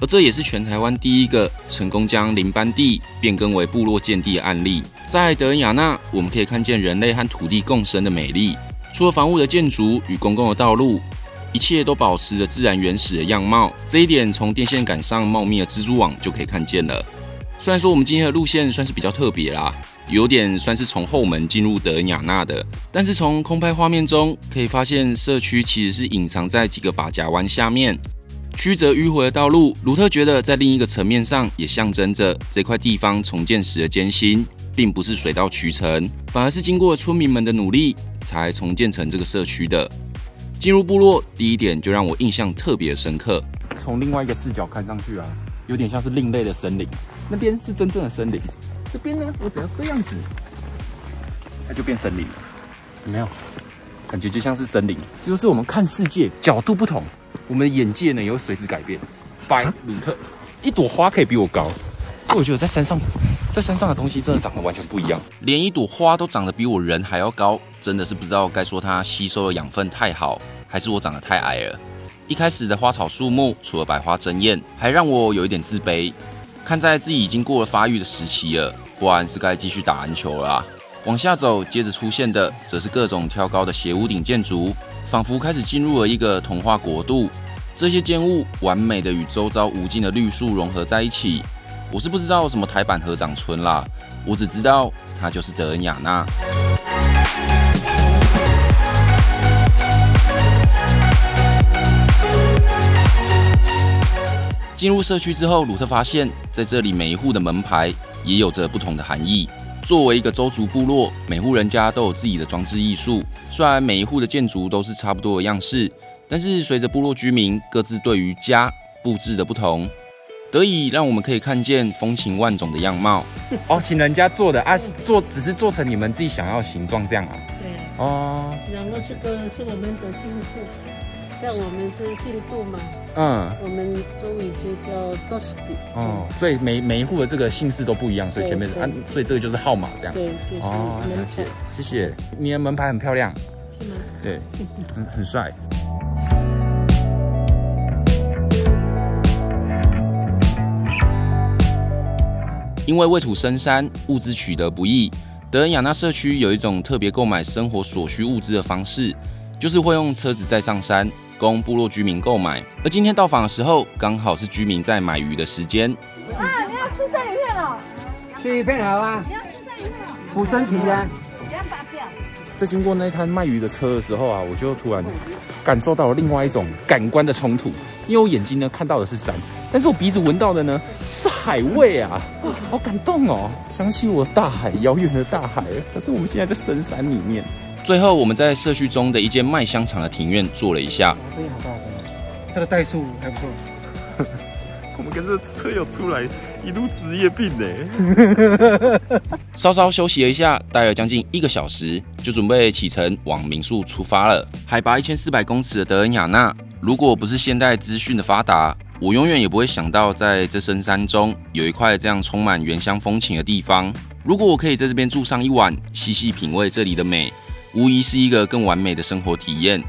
而这也是全台湾第一个成功将林班地变更为部落建地的案例。在德恩雅纳，我们可以看见人类和土地共生的美丽。除了房屋的建筑与公共的道路，一切都保持着自然原始的样貌。这一点从电线杆上茂密的蜘蛛网就可以看见了。虽然说我们今天的路线算是比较特别啦，有点算是从后门进入德恩雅纳的，但是从空拍画面中可以发现，社区其实是隐藏在几个发夹湾下面。曲折迂回的道路，鲁特觉得在另一个层面上也象征着这块地方重建时的艰辛，并不是水到渠成，反而是经过村民们的努力才重建成这个社区的。进入部落，第一点就让我印象特别深刻。 从另外一个视角看上去啊，有点像是另类的森林，那边是真正的森林。这边呢，我只要这样子，它就变森林了，有没有？感觉就像是森林。这就是我们看世界角度不同，我们的眼界呢也会随之改变。拜鲁特，一朵花可以比我高，所以我觉得在山上，在山上的东西真的长得完全不一样。 连一朵花都长得比我人还要高，真的是不知道该说它吸收的养分太好，还是我长得太矮了。一开始的花草树木，除了百花争艳，还让我有一点自卑。看在自己已经过了发育的时期了，不然是该继续打篮球了啊。往下走，接着出现的则是各种挑高的斜屋顶建筑，仿佛开始进入了一个童话国度。这些建物完美的与周遭无尽的绿树融合在一起。我是不知道什么台版合掌村啦，我只知道它就是德恩雅纳。进入社区之后，鲁特发现在这里每一户的门牌也有着不同的含义。作为一个州族部落，每户人家都有自己的装置艺术。虽然每一户的建筑都是差不多的样式，但是随着部落居民各自对于家布置的不同，得以让我们可以看见风情万种的样貌。 哦，请人家做的啊，做只是做成你们自己想要的形状这样啊？ 对。 哦。 然后这个是我们的姓氏，像我们是姓杜嘛。 嗯。 我们周语就叫 Doski。 哦，所以每每一户的这个姓氏都不一样，所以前面啊，所以这个就是号码这样。 对，就是哦，了解，谢谢。你的门牌很漂亮。 是吗？ 对，很很帅。 因为位处深山，物资取得不易，德恩雅纳社区有一种特别购买生活所需物资的方式，就是会用车子载上山，供部落居民购买。而今天到访的时候，刚好是居民在买鱼的时间。 啊，你要吃生鱼片了？ 吃鱼片好啊， 你要吃生鱼片哦？ 补身体呀。 不要拔掉。 在经过那摊卖鱼的车的时候啊，我就突然感受到了另外一种感官的冲突，因为我眼睛呢看到的是山，但是我鼻子闻到的呢是海味啊，好感动哦，想起我大海，遥远的大海，可是我们现在在深山里面。 最后，我们在社区中的一间卖香肠的庭院坐了一下， 声音好大声，它的代数还不错。 我们跟着车友出来，一路职业病呢。 稍稍休息了一下，待了将近一个小时，就准备启程往民宿出发了。海拔一千四百公尺的德恩雅纳，如果不是现代资讯的发达，我永远也不会想到，在这深山中有一块这样充满原乡风情的地方。如果我可以在这边住上一晚，细细品味这里的美，无疑是一个更完美的生活体验。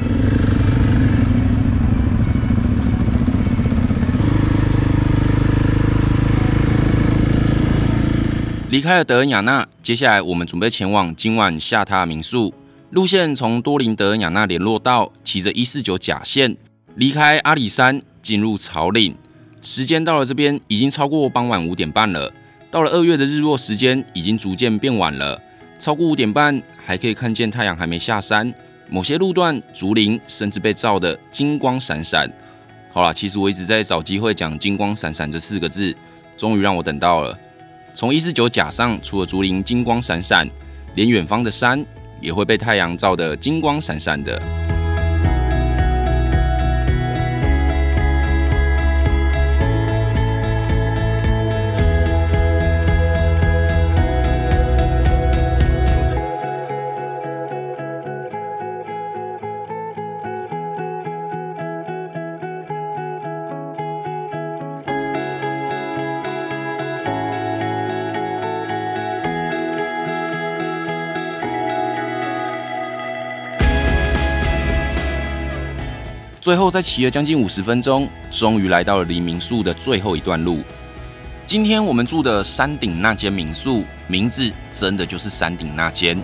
离开了德恩雅纳，接下来我们准备前往今晚下榻的民宿。路线从多林德恩雅纳联络道，骑着一四九甲线，离开阿里山，进入草岭。时间到了这边已经超过傍晚五点半了。到了二月的日落时间已经逐渐变晚了，超过五点半还可以看见太阳还没下山。某些路段竹林甚至被照得金光闪闪。好啦，其实我一直在找机会讲金光闪闪这四个字，终于让我等到了。从一四九甲上，除了竹林金光闪闪，连远方的山也会被太阳照得金光闪闪的。 最后再骑了将近五十分钟，终于来到了离民宿的最后一段路。今天我们住的山顶那间民宿，名字真的就是山顶那间。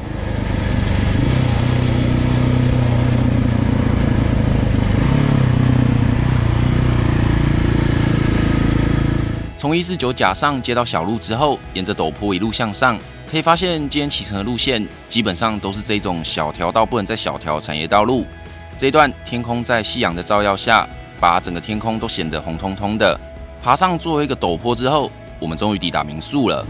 从一四九甲上接到小路之后，沿着陡坡一路向上，可以发现今天启程的路线基本上都是这种小条到不能再小条产业道路。这一段天空在夕阳的照耀下，把整个天空都显得红彤彤的。爬上最后一个陡坡之后，我们终于抵达民宿了。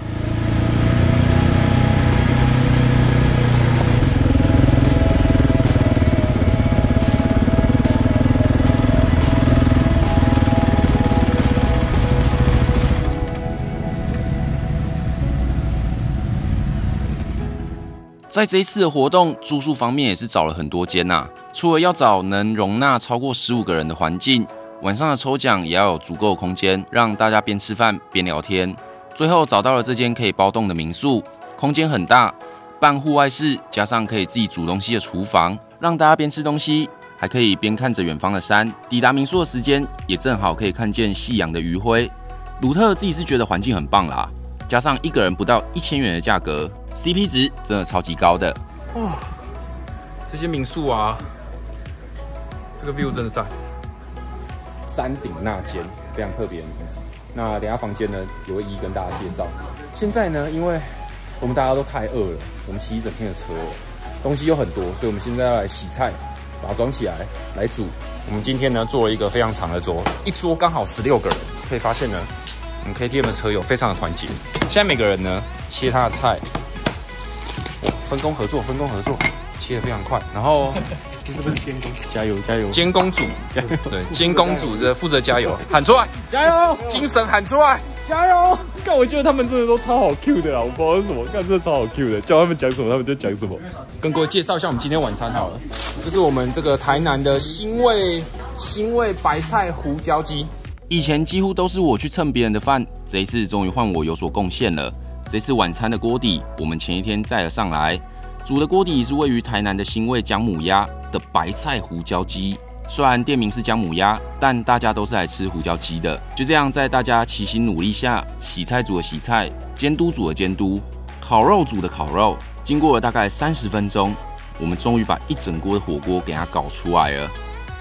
在这一次的活动，住宿方面也是找了很多间呐、啊。除了要找能容纳超过十五个人的环境，晚上的抽奖也要有足够的空间，让大家边吃饭边聊天。最后找到了这间可以包栋的民宿，空间很大，半户外式，加上可以自己煮东西的厨房，让大家边吃东西，还可以边看着远方的山。抵达民宿的时间也正好可以看见夕阳的余晖。鲁特自己是觉得环境很棒啦，加上一个人不到一千元的价格。C P 值真的超级高的哦！这些民宿啊，这个 view 真的赞。山顶那间非常特别的名字。那等一下房间呢也会一一跟大家介绍。现在呢，因为我们大家都太饿了，我们骑一整天的车了，东西又很多，所以我们现在要来洗菜，把它装起来来煮。我们今天呢做了一个非常长的桌，一桌刚好十六个人。可以发现呢，我们 K T M 的车友非常的团结。现在每个人呢切他的菜。分工合作，分工合作，切得非常快。然后这是不是监工？加油加油！ 监工组，对，监工组的负责加油，喊出来，加油！精神喊出来，加油！ 但我觉得他们真的都超好 Q 的啦，我不知道是什么，看真的超好 Q 的，叫他们讲什么他们就讲什么。 跟各位介绍一下我们今天晚餐好了，这是我们这个台南的新味新味白菜胡椒鸡。 以前几乎都是我去蹭别人的饭，这一次终于换我有所贡献了。这次晚餐的锅底，我们前一天载了上来，煮的锅底是位于台南的新味姜母鸭的白菜胡椒鸡。虽然店名是姜母鸭，但大家都是来吃胡椒鸡的。就这样，在大家齐心努力下，洗菜煮的洗菜，监督煮的监督，烤肉煮的烤肉，经过了大概三十分钟，我们终于把一整锅的火锅给它搞出来了。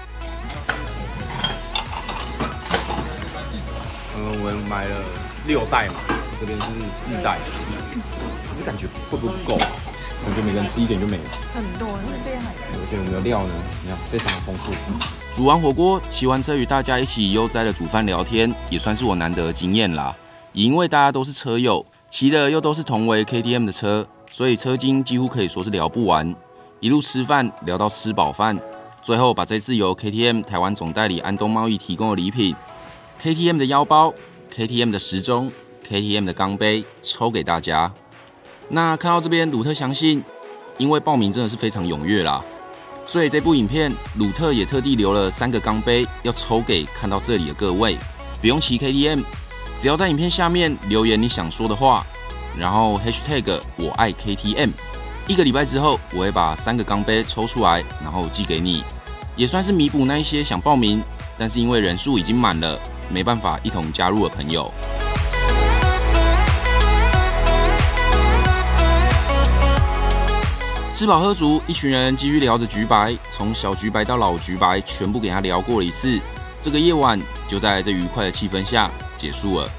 嗯，我们买了六袋嘛。这边是四袋，可是感觉会不会不够啊？感觉每个人吃一点就没了。 很多，那边很而且我们的料呢，你看非常的丰富。 煮完火锅，骑完车与大家一起悠哉的煮饭聊天，也算是我难得的经验啦。也因为大家都是车友，骑的又都是同为 K T M 的车，所以车经几乎可以说是聊不完。一路吃饭聊到吃饱饭，最后把这次由 K T M 台湾总代理安东贸易提供的礼品 ，K T M 的腰包、K T M 的时钟。K T M 的钢杯抽给大家。那看到这边，鲁特相信，因为报名真的是非常踊跃啦，所以这部影片鲁特也特地留了三个钢杯要抽给看到这里的各位。不用骑 K T M， 只要在影片下面留言你想说的话，然后 hashtag 我爱 K T M， 一个礼拜之后我会把三个钢杯抽出来，然后寄给你，也算是弥补那一些想报名，但是因为人数已经满了，没办法一同加入的朋友。吃饱喝足，一群人继续聊着橘白，从小橘白到老橘白，全部给他聊过了一次。这个夜晚就在这愉快的气氛下结束了。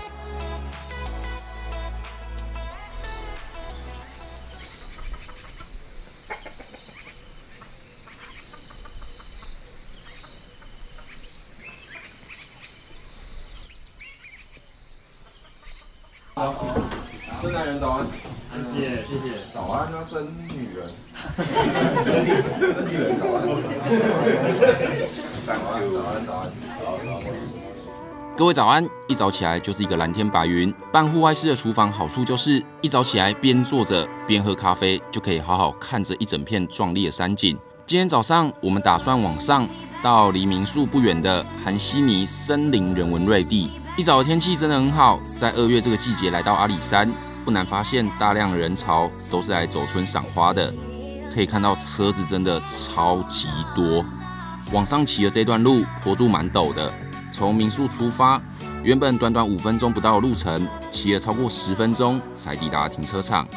好，真男人早安。 谢谢谢谢。 早安啊，真女人。真女人，真女人早安。早安早安早安。 各位早安！一早起来就是一个蓝天白云。办户外式的厨房好处就是一早起来边坐着边喝咖啡，就可以好好看着一整片壮丽的山景。今天早上我们打算往上到离民宿不远的韩西尼森林人文瑞地。一早的天气真的很好，在二月这个季节来到阿里山，不难发现大量人潮都是来走春赏花的。可以看到车子真的超级多， 往上骑的这段路坡度蛮陡的，从民宿出发，原本短短五分钟不到的路程，骑了超过十分钟才抵达停车场。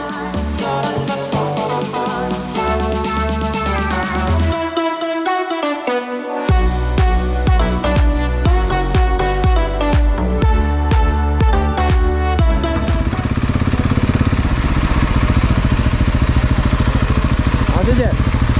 好，谢谢。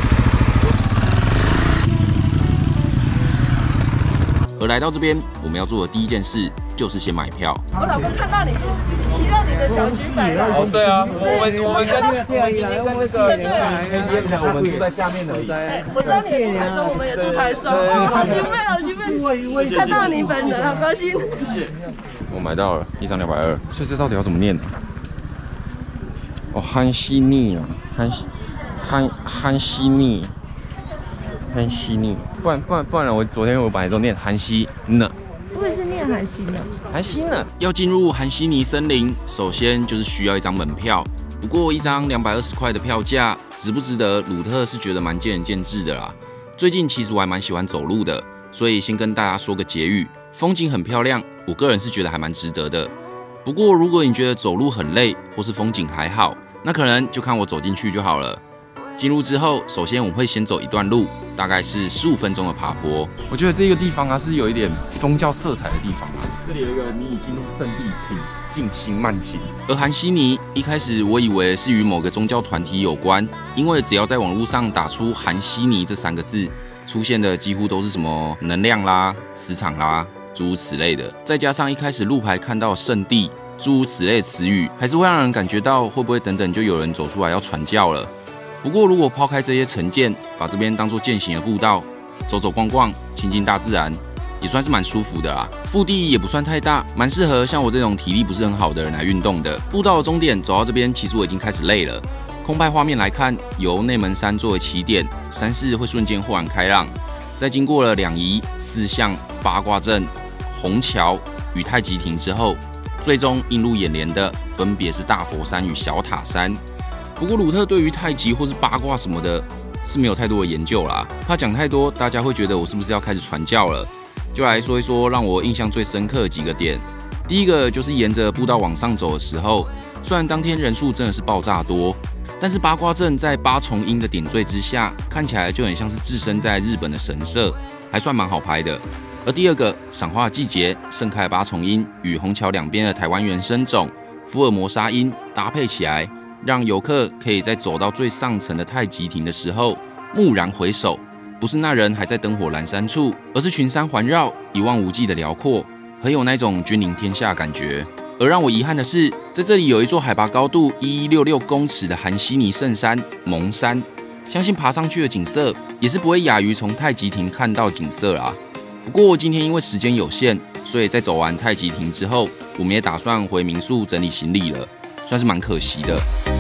而来到这边，我们要做的第一件事就是先买票。 我老公看到你就骑到你的小菊摆了。 哦，对啊，我们我们跟我们今天跟那个 K T M 我们住在下面而已。 我知道你也住台中，我们也住台中。哇，好兴奋，好兴奋！看到你本人，好高兴。 谢谢。 我买到了一张两百二，所以这到底要怎么念？哦，汉西尼啊，汉汉汉西尼。韩西尼，不然不然不然，我昨天我本来都念韩西呢， 不会是念韩西呢？ 韩西呢？要进入韩西尼森林，首先就是需要一张门票。不过一张两百二十块的票价，值不值得？鲁特是觉得蛮见仁见智的啦。最近其实我还蛮喜欢走路的，所以先跟大家说个结语：风景很漂亮，我个人是觉得还蛮值得的。不过如果你觉得走路很累，或是风景还好，那可能就看我走进去就好了。进入之后，首先我们会先走一段路，大概是十五分钟的爬坡。 我觉得这个地方啊是有一点宗教色彩的地方啊。这里有一个你已进入圣地，请静心慢行。 而韩西尼一开始我以为是与某个宗教团体有关，因为只要在网络上打出韩西尼这三个字，出现的几乎都是什么能量啦、磁场啦，诸如此类的。再加上一开始路牌看到圣地，诸如此类的词语，还是会让人感觉到会不会等等就有人走出来要传教了。不过，如果抛开这些成见，把这边当作健行的步道，走走逛逛，亲近大自然，也算是蛮舒服的啦。腹地也不算太大，蛮适合像我这种体力不是很好的人来运动的。步道的终点走到这边，其实我已经开始累了。空拍画面来看，由内门山作为起点，山势会瞬间豁然开朗。在经过了两仪、四象、八卦阵、虹桥与太极亭之后，最终映入眼帘的分别是大佛山与小塔山。不过鲁特对于太极或是八卦什么的是没有太多的研究啦，怕讲太多大家会觉得我是不是要开始传教了，就来说一说让我印象最深刻的几个点。第一个就是沿着步道往上走的时候，虽然当天人数真的是爆炸多，但是八卦阵在八重樱的点缀之下，看起来就很像是置身在日本的神社，还算蛮好拍的。而第二个赏花季节，盛开八重樱与虹桥两边的台湾原生种福尔摩沙樱搭配起来，让游客可以在走到最上层的太极亭的时候，蓦然回首，不是那人还在灯火阑珊处，而是群山环绕，一望无际的辽阔，很有那种君临天下的感觉。而让我遗憾的是，在这里有一座海拔高度一一六六公尺的韩西尼圣山蒙山，相信爬上去的景色也是不会亚于从太极亭看到景色啦。不过今天因为时间有限，所以在走完太极亭之后，我们也打算回民宿整理行李了，算是蛮可惜的。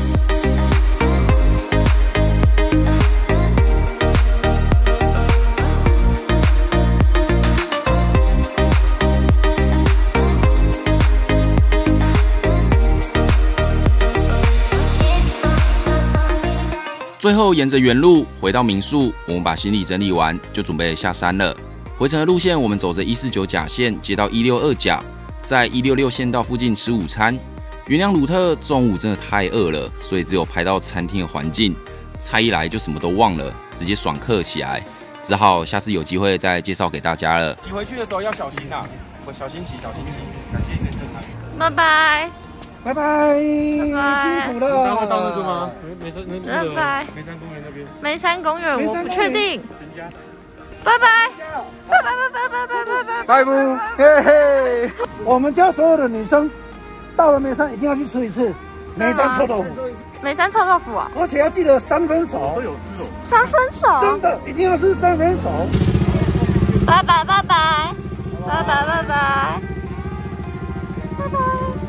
最后沿着原路回到民宿，我们把行李整理完，就准备下山了。回程的路线，我们走着一四九甲线接到一六二甲，在一六六线道附近吃午餐。原谅鲁特中午真的太饿了，所以只有拍到餐厅的环境，菜一来就什么都忘了，直接爽客起来，只好下次有机会再介绍给大家了。 骑回去的时候要小心啊，小心骑，小心骑。感谢你的车牌。 拜拜。 拜拜，辛苦了。 刚刚到那个吗？梅山那拜拜。 梅山公园那边。 梅山公园，我不确定。拜拜，拜拜拜拜拜拜拜拜拜拜，嘿嘿。我们家所有的女生到了梅山一定要去吃一次梅山臭豆腐。 梅山臭豆腐啊！ 而且要记得三分熟。 都有吃哦。 三分熟。 真的，一定要是三分熟。 拜拜拜拜，拜拜拜拜，拜拜。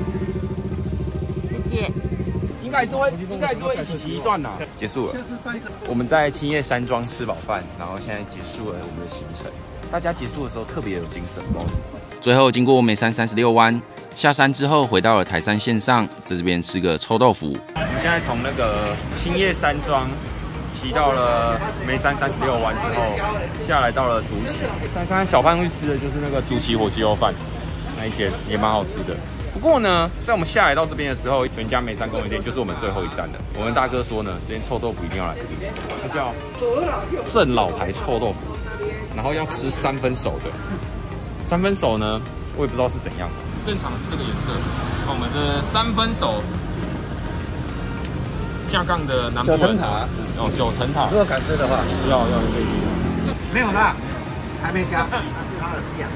谢谢。 应该是会，应该是会一起骑一段呐。结束了，我们在青叶山庄吃饱饭，然后现在结束了我们的行程。大家结束的时候特别有精神，不知道为什么。 最后经过梅山三十六弯，下山之后回到了台山线上，在这边吃个臭豆腐。 我们现在从那个青叶山庄骑骑到了梅山三十六弯之后，下来到了竹崎。但刚刚小胖去吃的就是那个竹崎火鸡肉饭，那一间也蛮好吃的。不过呢，在我们下来到这边的时候，全家梅山公园店就是我们最后一站了。我们大哥说呢，这间臭豆腐一定要来吃，它叫正老牌臭豆腐，然后要吃三分熟的。三分熟呢，我也不知道是怎样，正常是这个颜色。那我们这三分熟。架杠的南部人九层塔哦，九层塔。如果敢吃的话，要要可以。 没有辣，还没加，它是它的酱。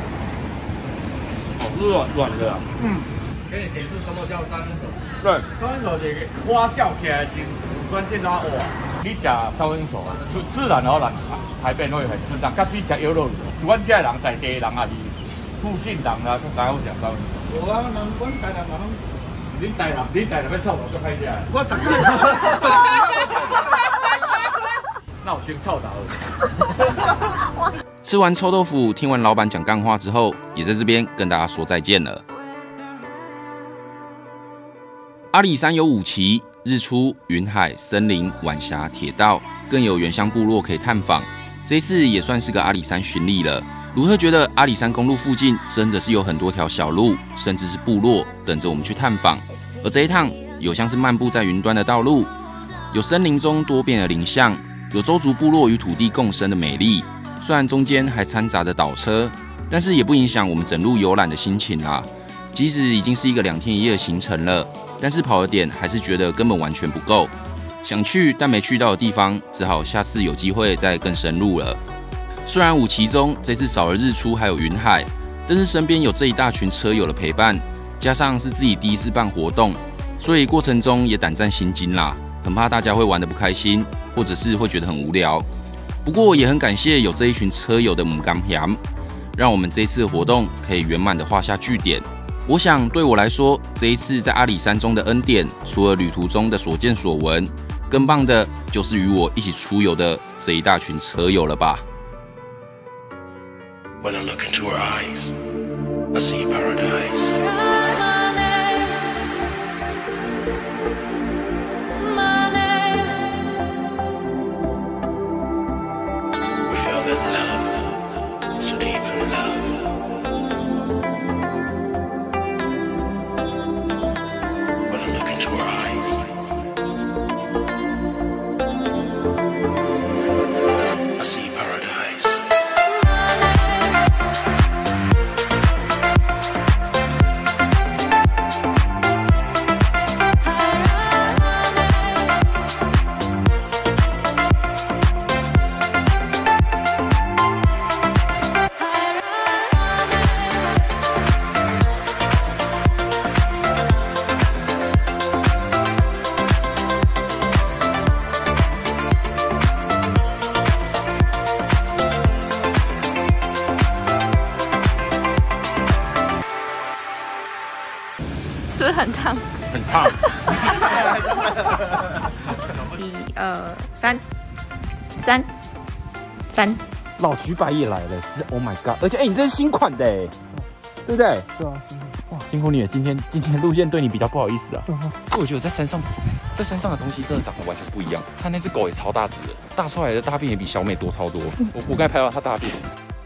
哦，软软的。嗯。 给你解释什么叫三分熟。 对， 三分熟就是花笑起来是关键到哇，你吃三分熟啊，自自然而然排便会很顺畅。甲比吃油肉，阮这人在地人啊是附近人啊，更加好食三分熟。我啊，咱阮台南人。你台南，你台南要臭我就拍起来。我十个。那我先臭倒了。 吃完臭豆腐，听完老板讲干话之后，也在这边跟大家说再见了。阿里山有五期、日出、云海、森林、晚霞、铁道，更有原乡部落可以探访。这次也算是个阿里山巡礼了。鲁特觉得阿里山公路附近真的是有很多条小路，甚至是部落等着我们去探访。而这一趟有像是漫步在云端的道路，有森林中多变的林相，有邹族部落与土地共生的美丽。虽然中间还掺杂着倒车，但是也不影响我们整路游览的心情啦。即使已经是一个两天一夜的行程了，但是跑的点还是觉得根本完全不够。想去但没去到的地方，只好下次有机会再更深入了。虽然五期中这次少了日出还有云海，但是身边有这一大群车友的陪伴，加上是自己第一次办活动，所以过程中也胆战心惊啦，很怕大家会玩得不开心，或者是会觉得很无聊。不过也很感谢有这一群车友的母甘香，让我们这一次的活动可以圆满的画下句点。我想对我来说，这一次在阿里山中的恩典，除了旅途中的所见所闻，更棒的就是与我一起出游的这一大群车友了吧。 When I look into her eyes, I see paradise. We feel that love, so deep in love. When I look into her eyes, I see paradise. 是不是很烫？ 很烫。 一二三，三三。 老橘白也来了 ，Oh my god！ 而且哎、欸，你这是新款的哎，对不对？对啊，新款。哇，辛苦你了，今天今天路线对你比较不好意思啊。我觉得在山上，在山上的东西真的长得完全不一样。它那只狗也超大只的，大出来的大便也比小美多超多。我我刚才拍到它大便。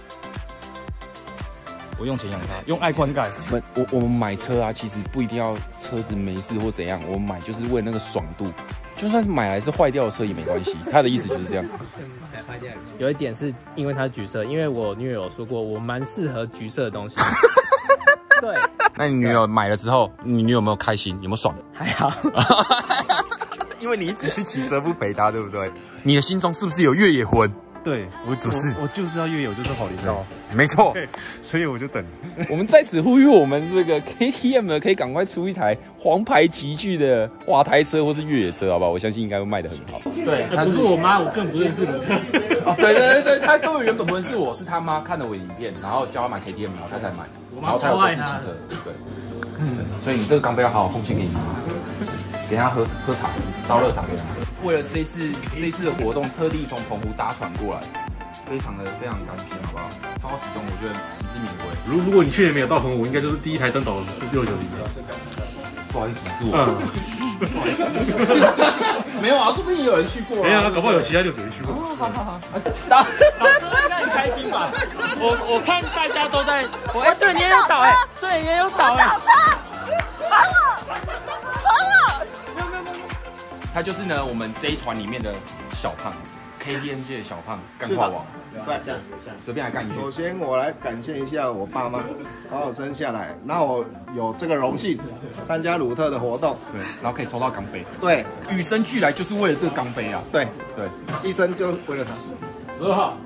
我用钱养它，用爱灌溉。我我我们买车啊，其实不一定要车子没事或怎样，我们买就是为了那个爽度，就算是买来是坏掉的车也没关系。他的意思就是这样。 有一点是因为它是橘色，因为我女友有说过，我蛮适合橘色的东西。对。 那你女友买了之后，你女友有没有开心？有没有爽？ 还好。 因为你一直去骑车不陪她，对不对？你的心中是不是有越野魂？ 对，我不是， 我就是要越野，我就是跑林道， 没错， 所以我就等。 我们在此呼吁我们这个 K T M 呢，可以赶快出一台黄牌级距的滑台车或是越野车，好不好？我相信应该会卖得很好。 对，他是我妈，我更不认识鲁特。 哦，对对对对，他根本原本不认识我，是他妈看了我影片，然后叫他买 K T M， 然后他才买，然后才有这次骑车。对，嗯，所以你这个钢杯要好好奉献给你妈，给她喝喝茶，烧热茶给她。为了这一次这一次的活动，特地从澎湖搭船过来，非常的非常感谢，好不好？超好使用，我觉得实至名归。 如如果你去年没有到澎湖，应该就是第一台登岛六九零了。 不好意思，是我。不好意思。没有啊，说不定有人去过。 没有啊，搞不好有其他六组人去过。 哦，好好好。 大应该很开心吧？我我看大家都在，我哎，对，也有倒哎，对，也有倒哎。 倒车，还我，还我。 没有没有没有。他就是呢，我们这一团里面的小胖 ，K T M 界的小胖，干话王。 对， 随便来干一句。 首先，我来感谢一下我爸妈把我生下来，然后我有这个荣幸参加鲁特的活动， 对，然后可以抽到钢杯。 对， 与生俱来就是为了这个钢杯啊。 对对， 一生就为了它。 十二号。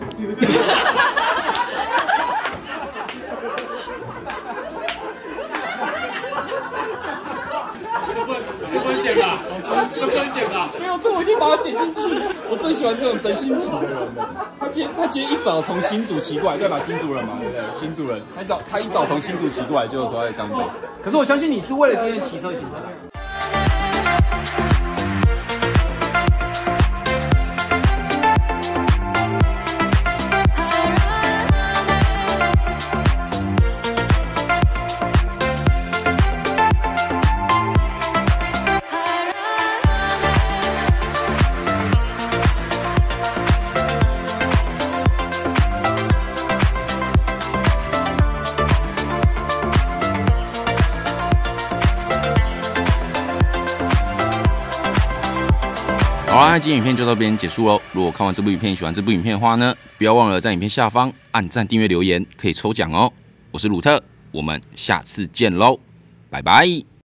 这不能剪的，这不能剪的。 没有，这我一定把它剪进去。我最喜欢这种真心骑的人了。他今天他今天一早从新竹骑过来，对吧？新竹人嘛，对不对？新竹人，他一早他一早从新竹骑过来，就有时候在钢杯。可是我相信你是为了今天骑车骑车来。 好啦，今天影片就到这边结束喽。如果看完这部影片喜欢这部影片的话呢，不要忘了在影片下方按赞、订阅、留言，可以抽奖哦。我是鲁特，我们下次见喽，拜拜。